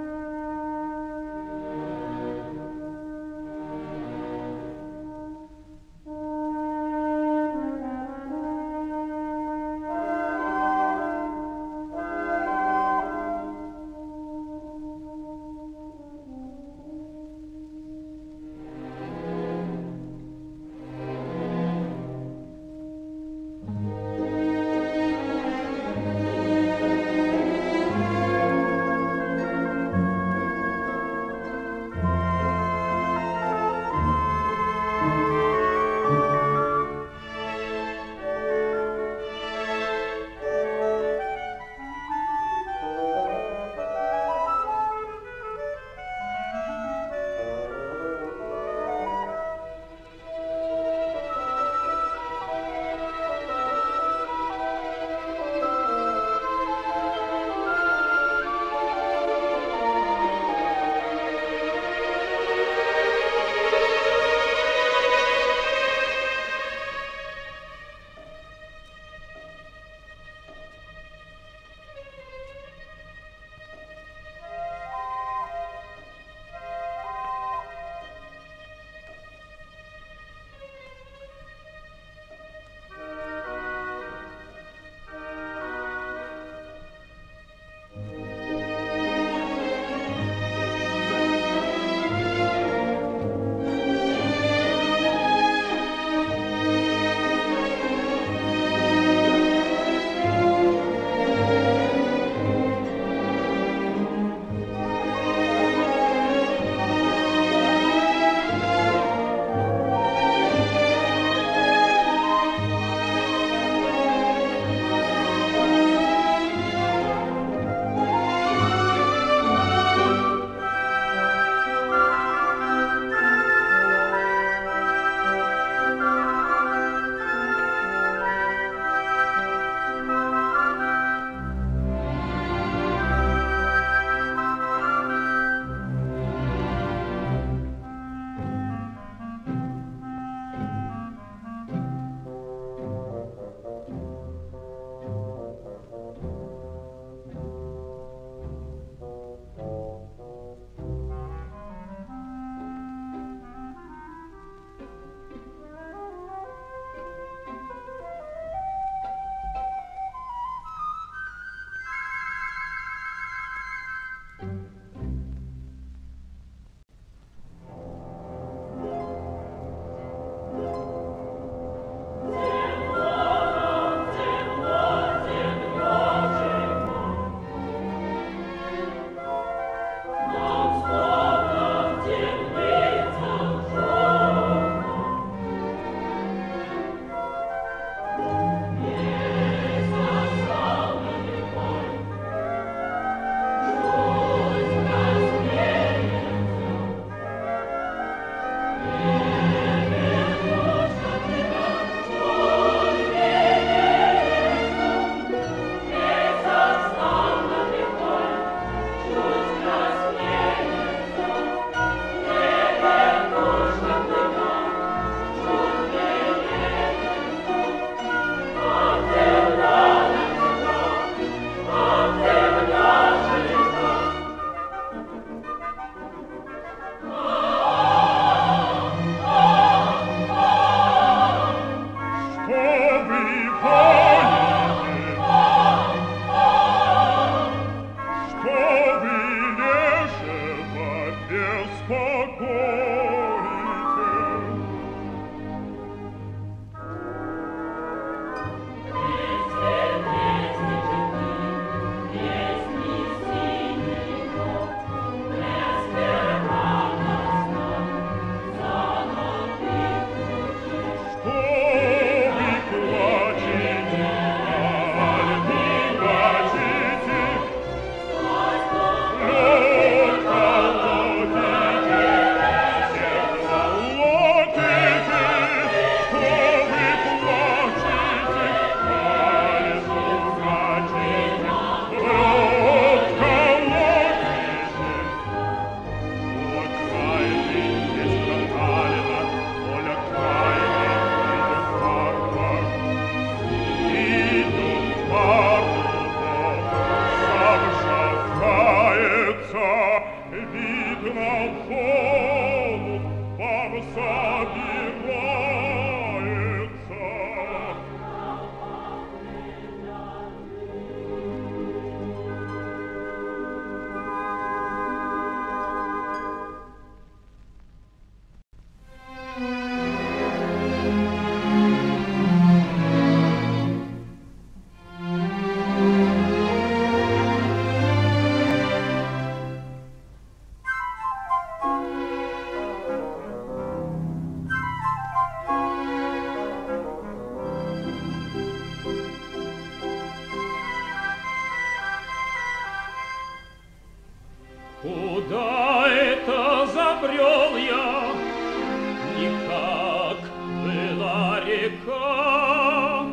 Куда это забрел я? Никак была река.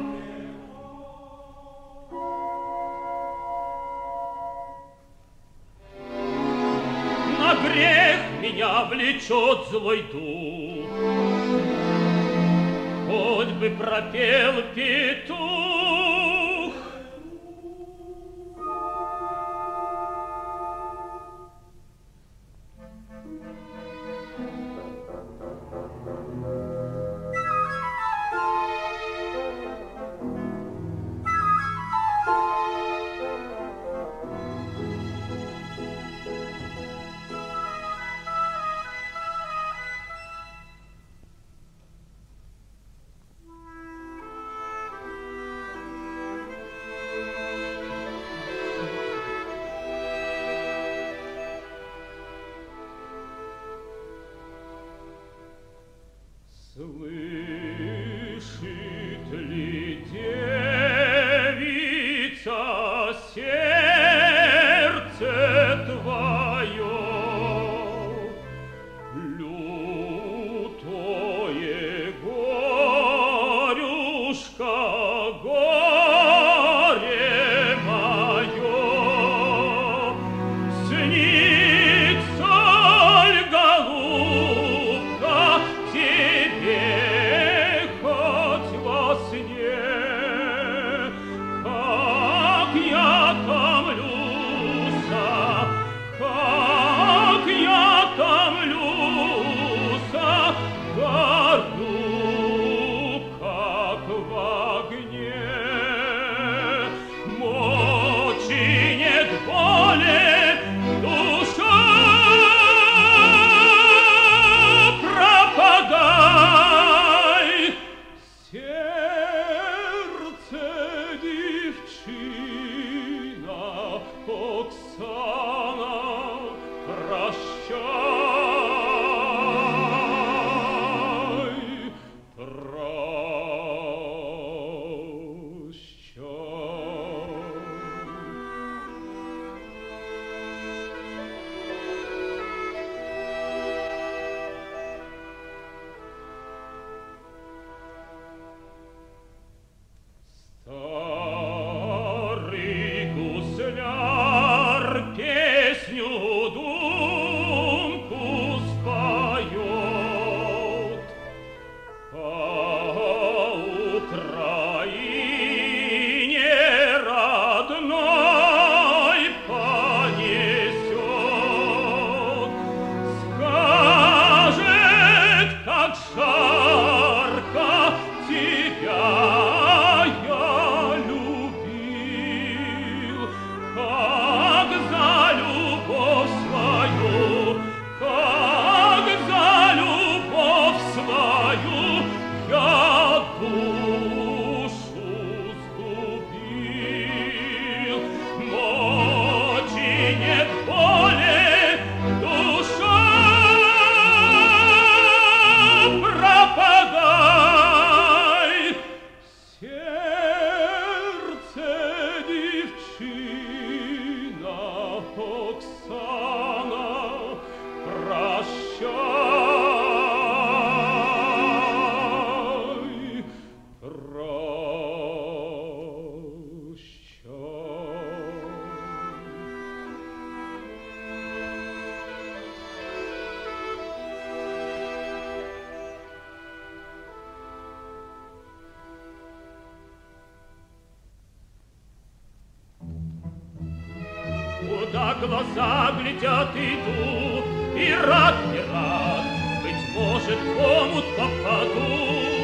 На грех меня влечет злой дух. Хоть бы пропел петух. Слышит ли девица сердце твое, лютое горюшка, горе мое, снится ль, голубка, тебе хоть во сне, как я томлюся, как я томлюся, горю, как в огне. Мочи нет боли, душа пропадай, сердце девчина, Оксана, прощай, старый гусляр песню думку споет, по Украине родной понесет, скажет, как жарко тебя я любил, как за любовь свою, как за любовь свою я душу сгубил. Мочи нет боли, душа пропадай, сердце девчина, Оксана, прощай, куда глаза глядят, иду, и рад, не рад, быть может, в омут попаду.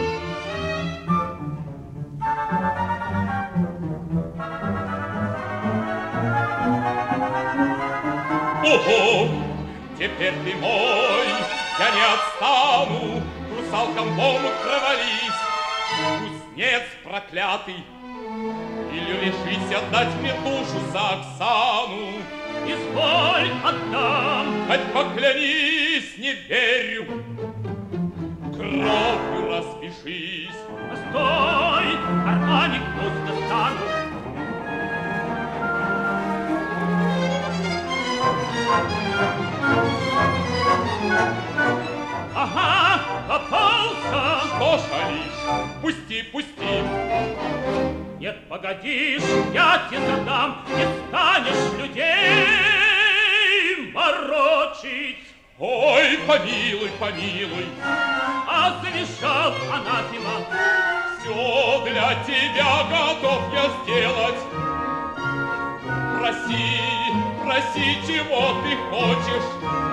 Ого, теперь ты мой, я не отстану, русалкам в омут провались. Кузнец проклятый, или решись отдать мне душу за Оксану. Изволь, отдам. Хоть поклянись, не верю, кровью распишись. Постой, карманник пусть достану. Ага, попался. Что шалишь? Пусти, пусти. Нет, погодишь, я тебе задам. Не станешь людей морочить. Ой, помилуй, помилуй. А завизжал анафема. Все для тебя готов я сделать. Проси, проси, чего ты хочешь.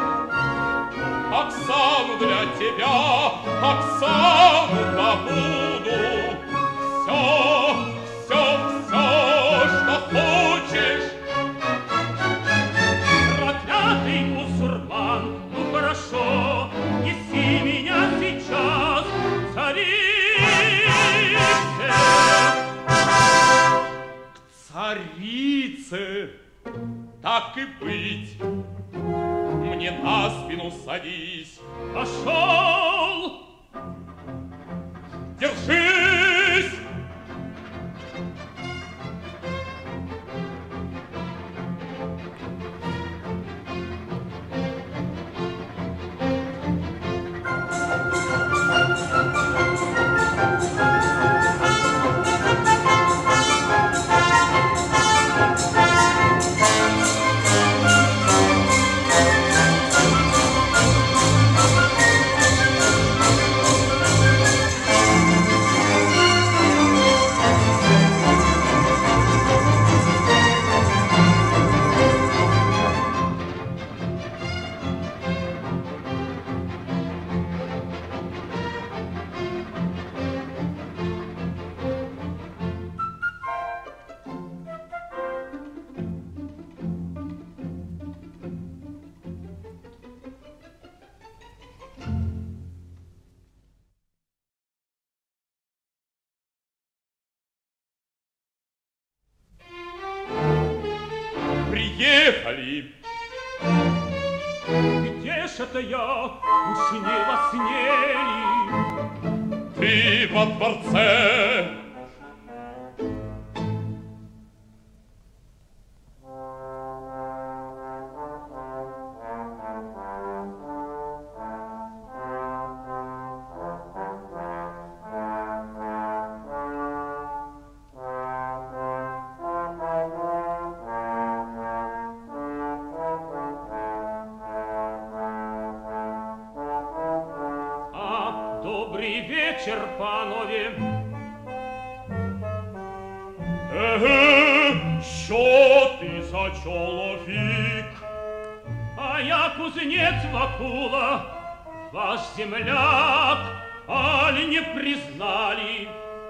Оксану для тебя, Оксану добуду. Все, все, все, что хочешь. Проклятый мусульман, ну хорошо, неси меня сейчас к царице. К царице, так и быть. Мне на спину садись. Пошел! Держись! Приехали! Где ж это я? Уж не во сне ли? Ты во дворце! Добрий вечір, панове. Еге, що ти за чоловік? А я кузнець Вакула, ваш земляк, али не признали?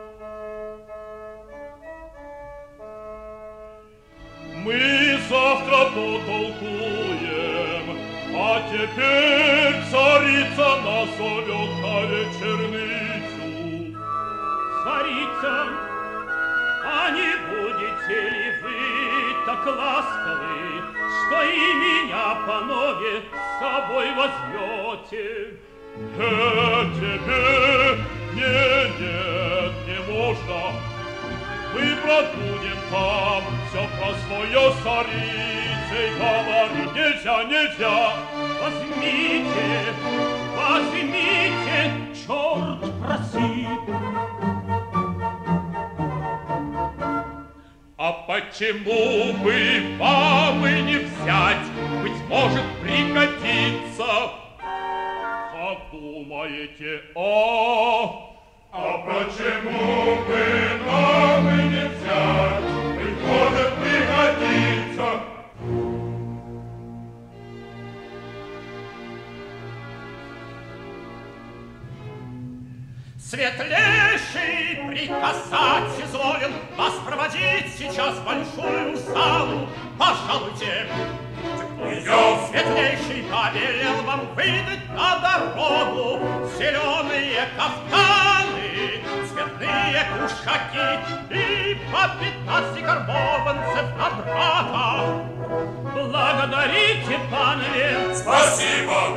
Мы завтра потолкуем, а теперь царица нас зовет на вечерницу. Царица, а не будете ли вы так ласковы, что и меня, панове, с собой возьмете? Э, тебе не, нет, не можно. Мы пробудем там, все про свое с царицей говорить нельзя, нельзя. Возьмите, возьмите, черт проси. А почему бы бабы не взять? Быть может, пригодится. Как думаете, а? А почему бы нам и не взять? Быть может, пригодится. Светлейший прикасать изволен вас проводить сейчас в большую залу. Пожалуйте. Идем. Светлейший повелел вам выдать на дорогу зеленые кафтаны, цветные кушаки и по пятнадцати карбованцев от рака. Благодарите, панове. Спасибо.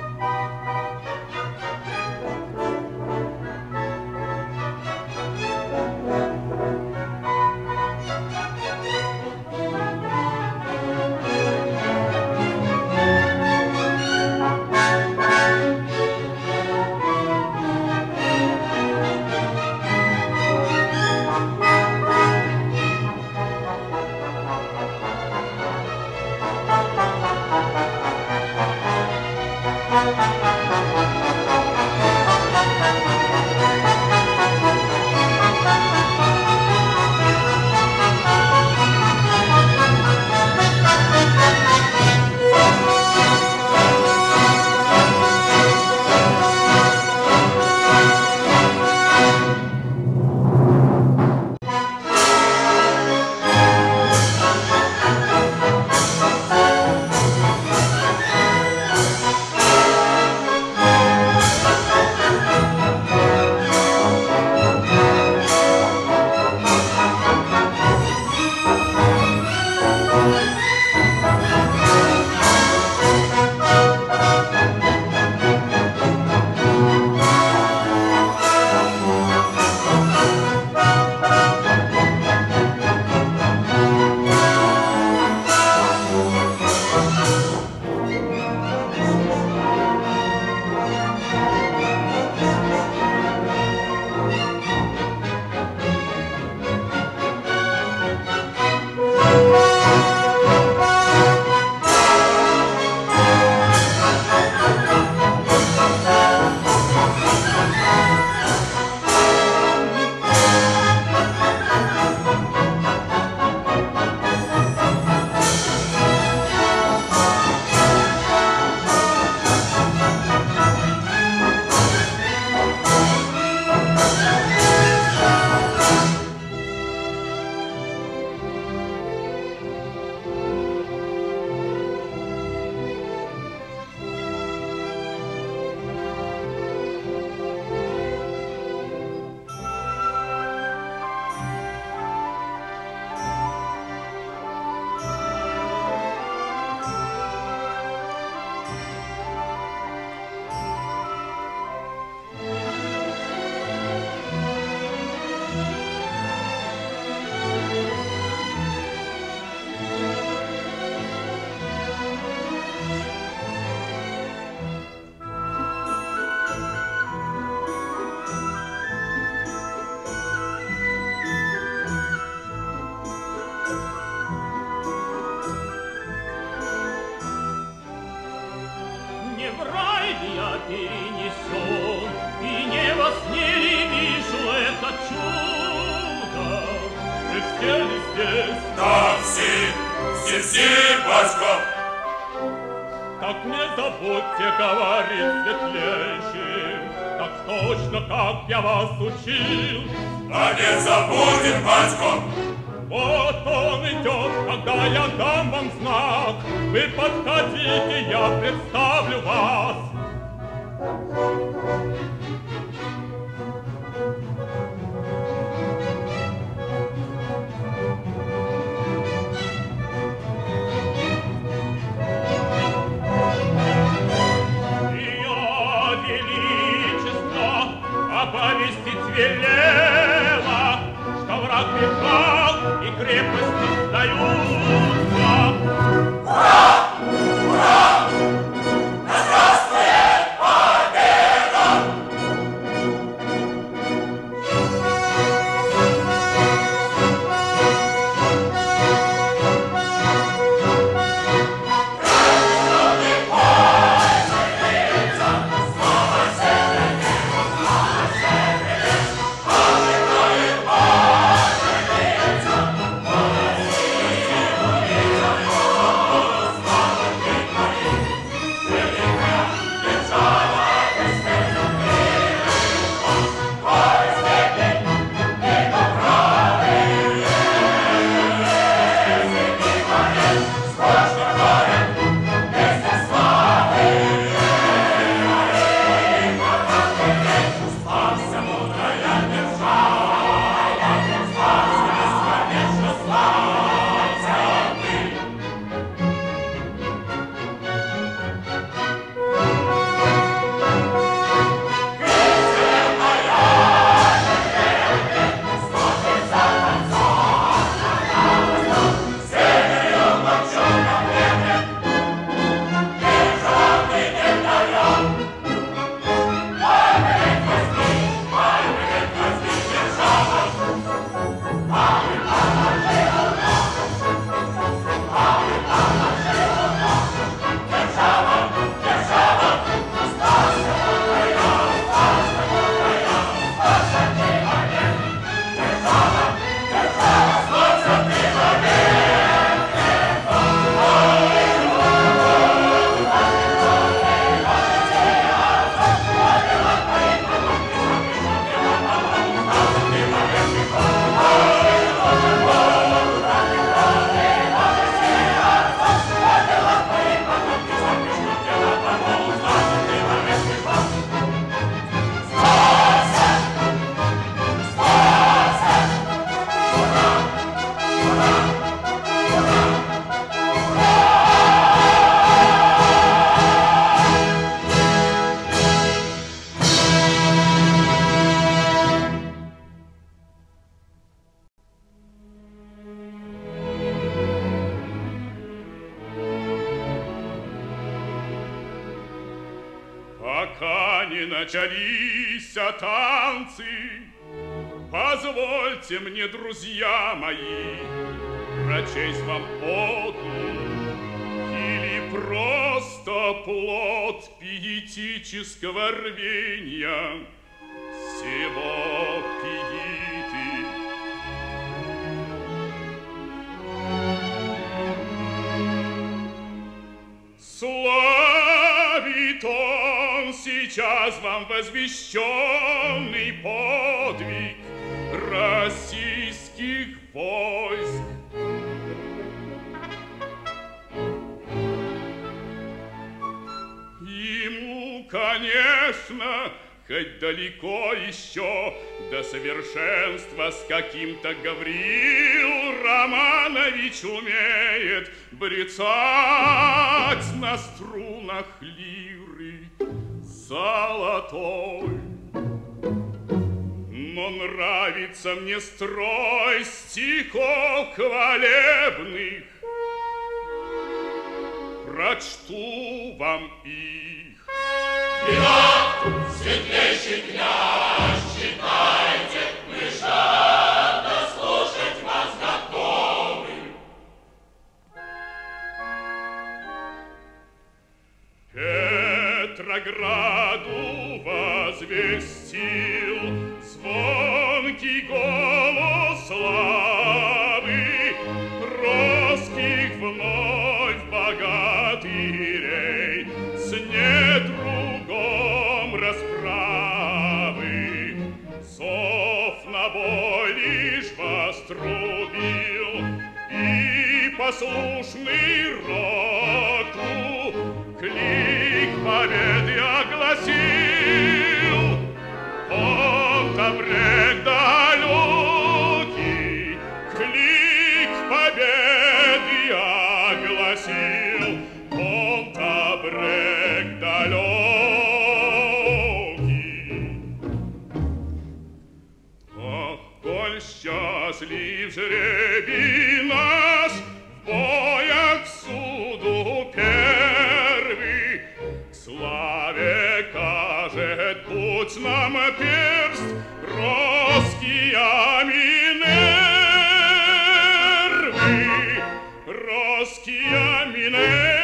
перенесен, и не во сне ли вижу это чудо? Вы все ли здесь? Да, все, все, все, батько. Так не забудьте говорить светлейшим, так точно, как я вас учил. А не забудем, батько. Вот он идет, когда я дам вам знак. Вы подходите, я представлю вас. Ее величество оповестить велела, что враг бежал и крепости сдаются. Ура! Ура! Да здравствует победа! Красный бой займется, снова север, снова север, победой бой займется, бой силой. Начались танцы. Позвольте мне, друзья мои, прочесть вам оду или просто плод пиетического рвения всего пииты. Славит он сейчас вам возвещенный подвиг российских войск. Ему, конечно, хоть далеко еще до совершенства, с каким-то Гавриил Романович умеет брецать на струнах лиры золотой. Но нравится мне строй стихов хвалебных. Прочту вам их. Итак, светлейший князь, читайте, мы жадно слушать вас готовы. Петрограду возвестил звонкий голос славы русских вновь богатырей с недругом расправы. Зов на бой лишь вострубил, и послушный роту клик победы огласил. Он табрек далекий, клик победы огласил. Он табрек далекий. Ах, коль счастлив жребий наш, в боях всюду первый, к славе кажет путь нам перст русские Минервы, русские Минервы.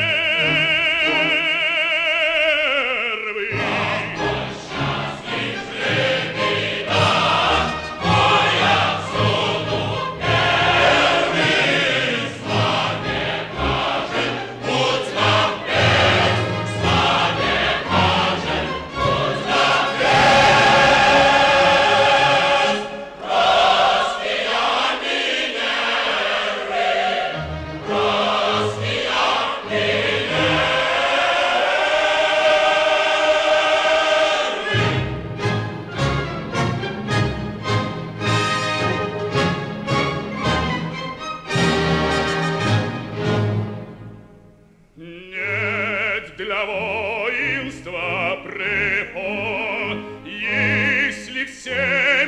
Нет для воинства препон, если все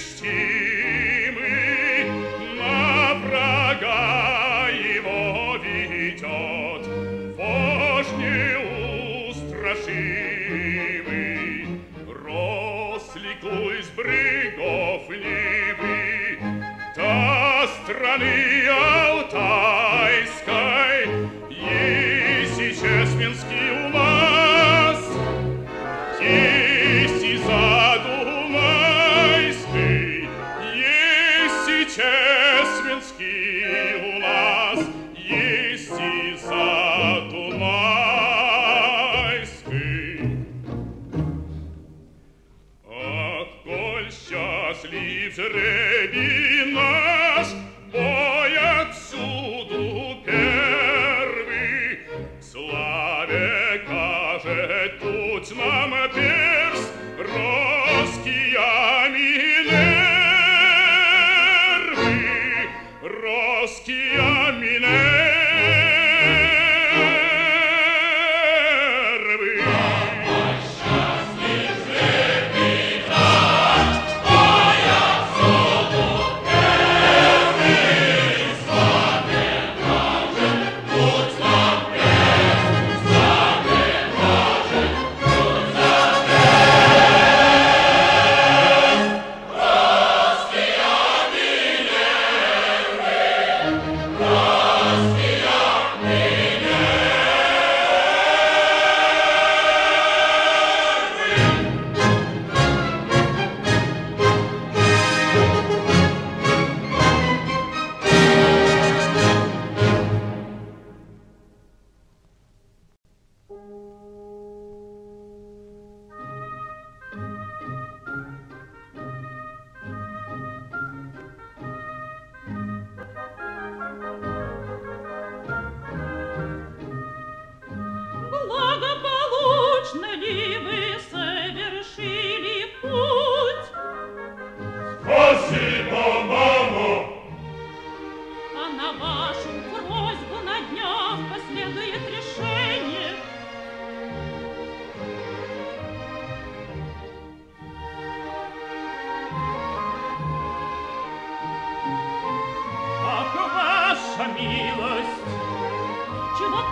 мечтимы, на врага его ведет вождь неустрашимый. Рослику из брегов Невы до страны Алтайской есть и Чесменский у нас, есть и Задунайский, есть и Чесменский у нас, есть и Задунайский. Ах, коль счастлив жребий наш, боят всюду первый, к славе кажет путь нам перст русские Минервы, русские Минервы. Славе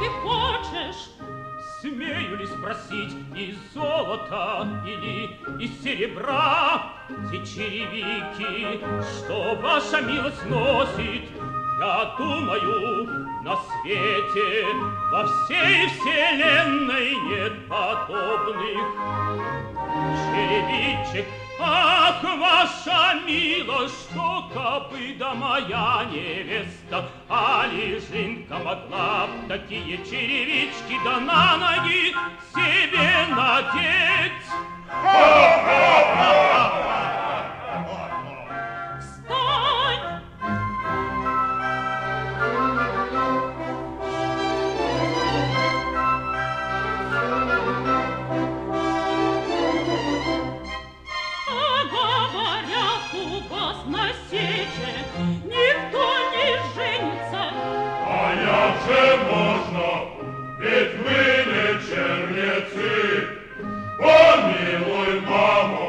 ты хочешь? Смею ли спросить, из золота или из серебра те черевики, что ваша милость носит? Я думаю, на свете во всей вселенной нет подобных черевичек. Ах, ваша милость, что кобыда моя невеста, а лежинка могла б такие черевички да на ноги себе надеть. Встань! На сече никто не женится. А як же можно, ведь мы не чернецы, помилуй, мамо.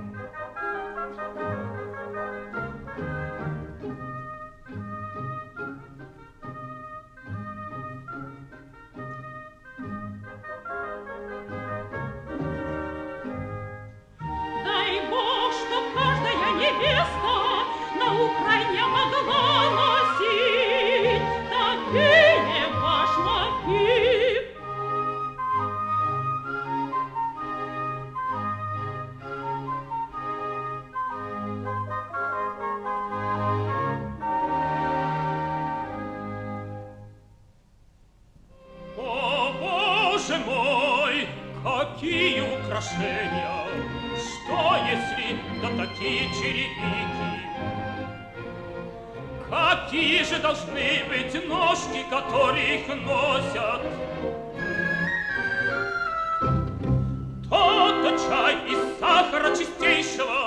Дай Бог, чтоб каждая невеста на Украине могла носить такие башмаки. О, Боже мой, какие украшения! Что, если да такие черевики? Какие же должны быть ножки, которые их носят? То-то чай из сахара чистейшего.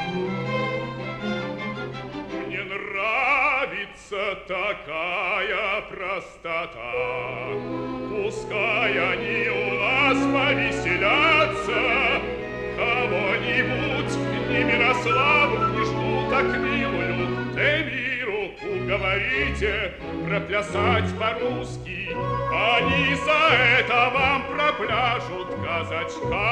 Мне нравится такая простота. Пускай они у нас повеселятся, кого-нибудь, ни Мирославу, княжну, так милую, Темиру, уговорите проплясать по-русски. Они за это вам пропляшут казачка.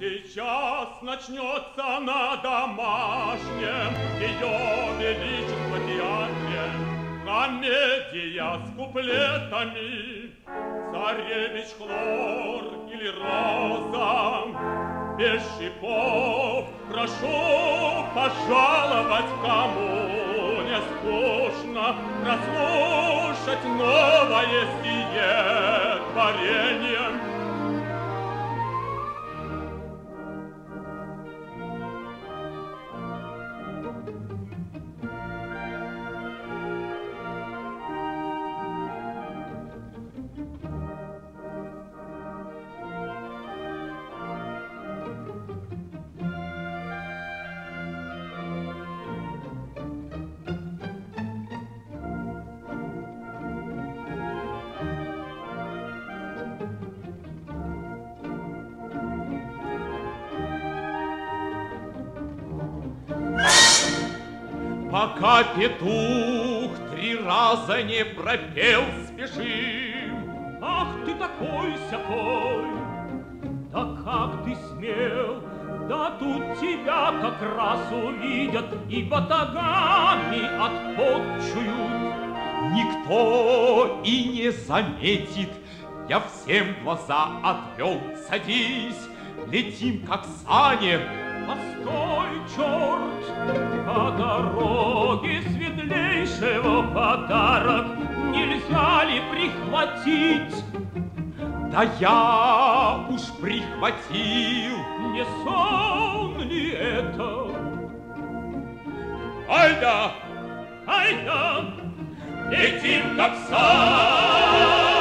Сейчас начнется на домашнем Ее Величество театре комедия с куплетами. Царевич Хлор или Роза без шипов. Прошу пожаловать, кому не скучно прослушать новое сие творение. Пока петух три раза не пропел, спешим. Ах, ты такой-сякой, да как ты смел, да тут тебя как раз увидят и батагами отпотчуют. Никто и не заметит, я всем глаза отвел. Садись, летим как сани. Постой, черт, по дороге светлейшего подарок нельзя ли прихватить? Да я уж прихватил. Не сон ли это? Айда, айда, летим как сани.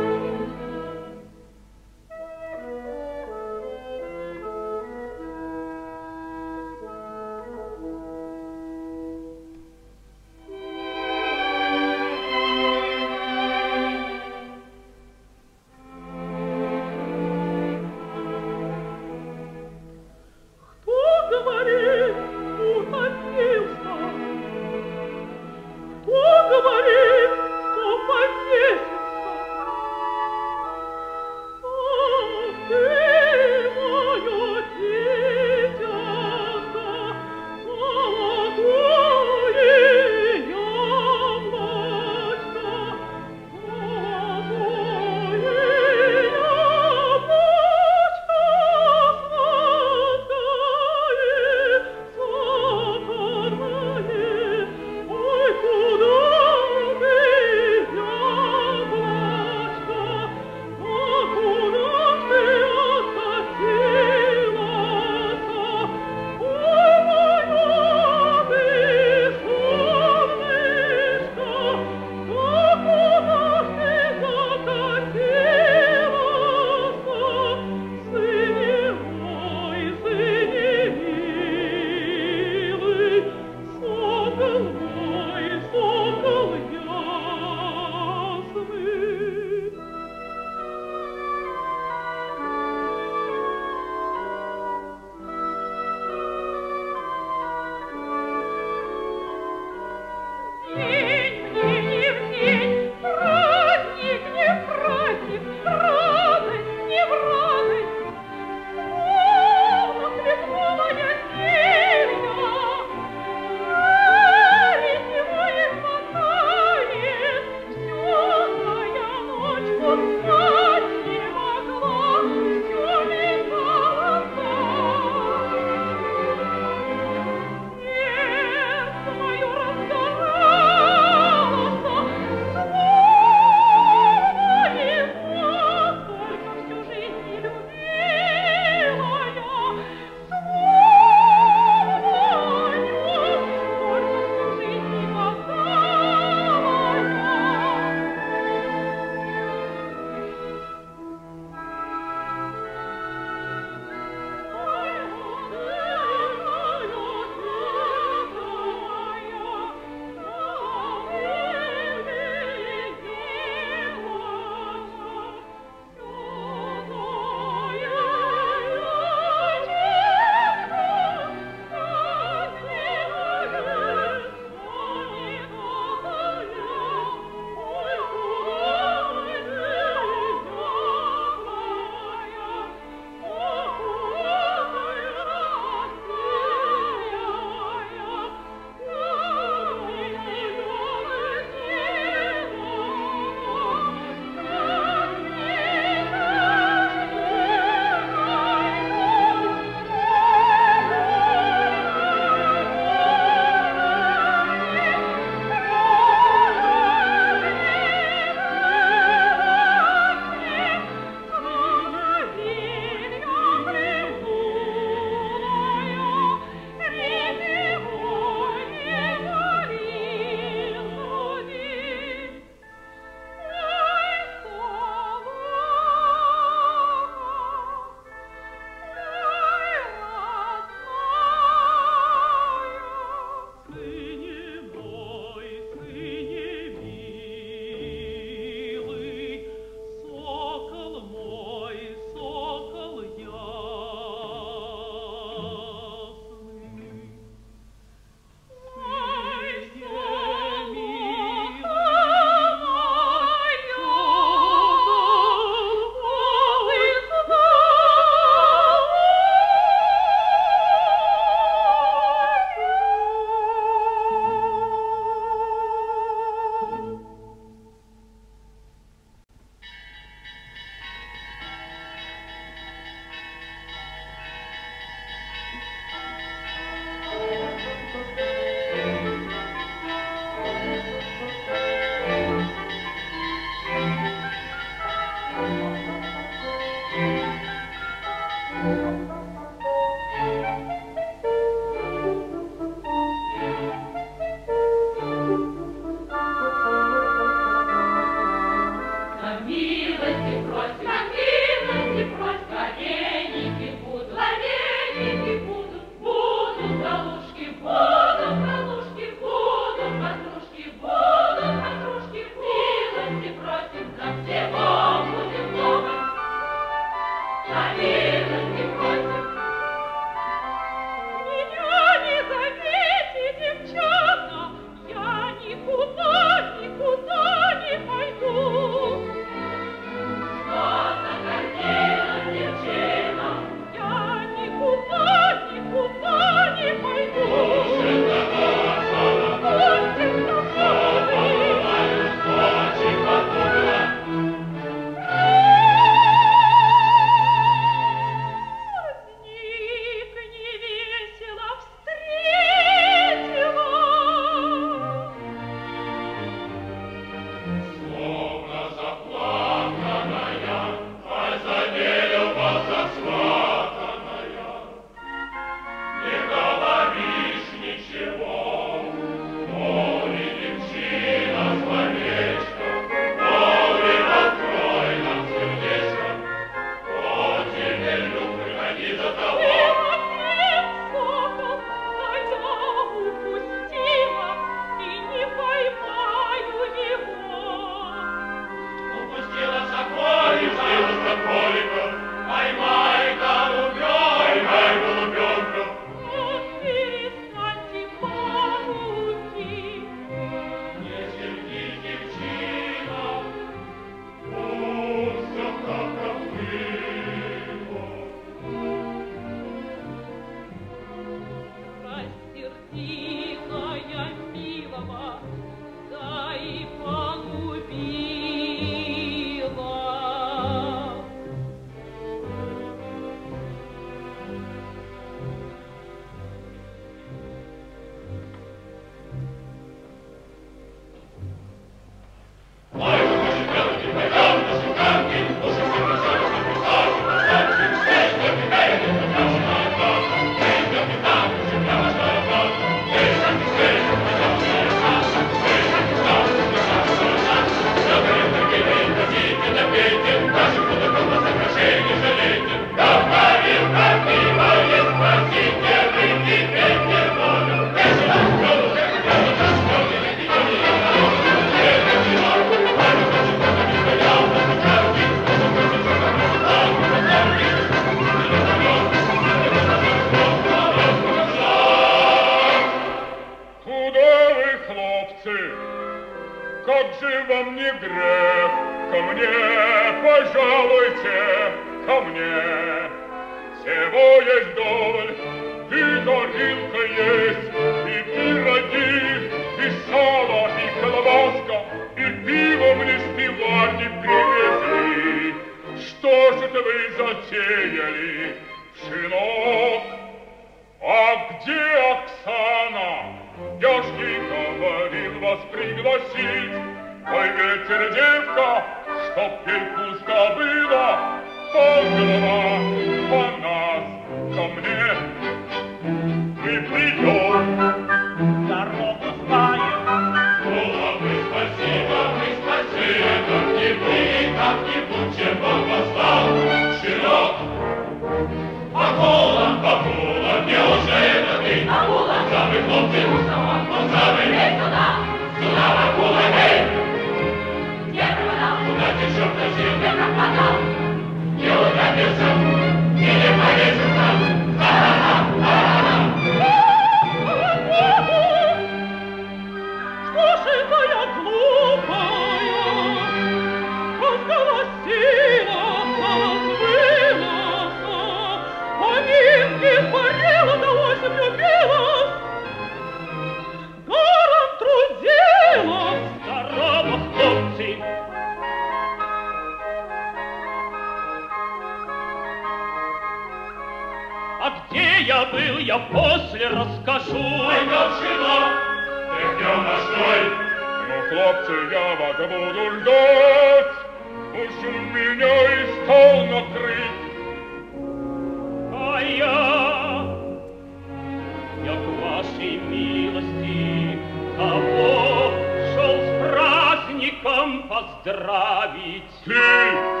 Поздравить! Ты!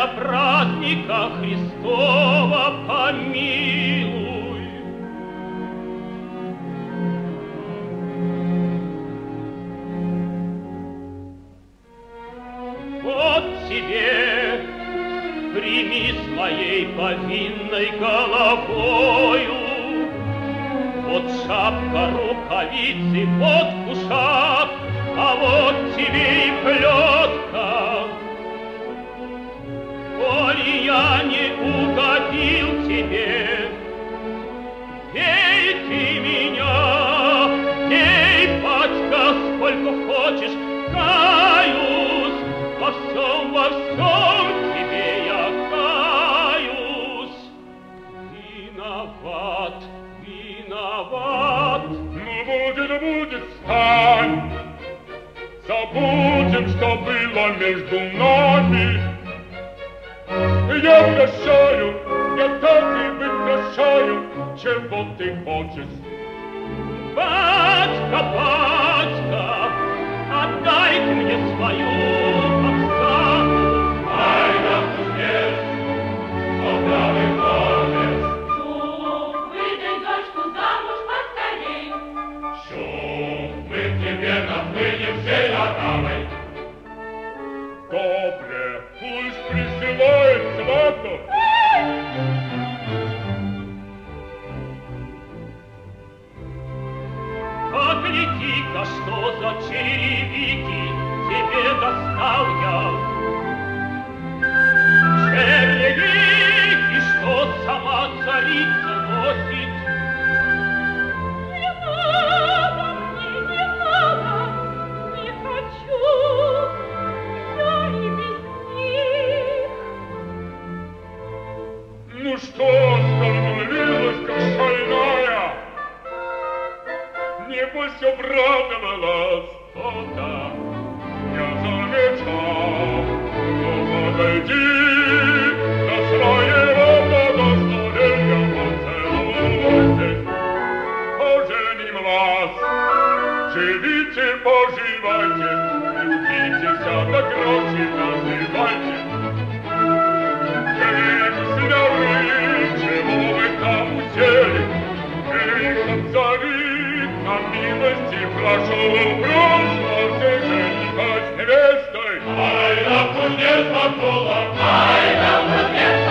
для праздника Христова помилуй. Вот тебе, прими с моей повинной головою, вот шапка, рукавицы, вот кушак, а вот тебе и плетка. Коли я не угодил тебе, пей ты меня, пей, батька, сколько хочешь, каюсь, во всем, во всем тебе я каюсь. Виноват, виноват. Ну, будет, будет, стань. Забудем, что было между нами. Я прощаю, я так и выпрошаю, чего ты хочешь. Батька, батька, отдай мне свою Оксану. Ай да кузнец, добрый молодец. Ну, выдай дочку замуж поскорей. Что мы тебе наплынем всей отравой. Добре, пусть присылает сватов. Погляди-ка, что за черевики тебе достал я. Черевики, что сама царица носит. Не надо мне, не надо, не хочу, я и без них. Ну что, остановилась, как шальная? Небось обрадовалась, о-да, я замечал. Ну, подойди, на своего благословения поцелуйте. Поженим вас, живите, поживайте, любитесь, а до гроши называйте. Эх, сляры, чего вы там усели? Эх, от зари, на милости прошу, прошло женихать с невестой. Ай да кузнец Матула, ай да кузнец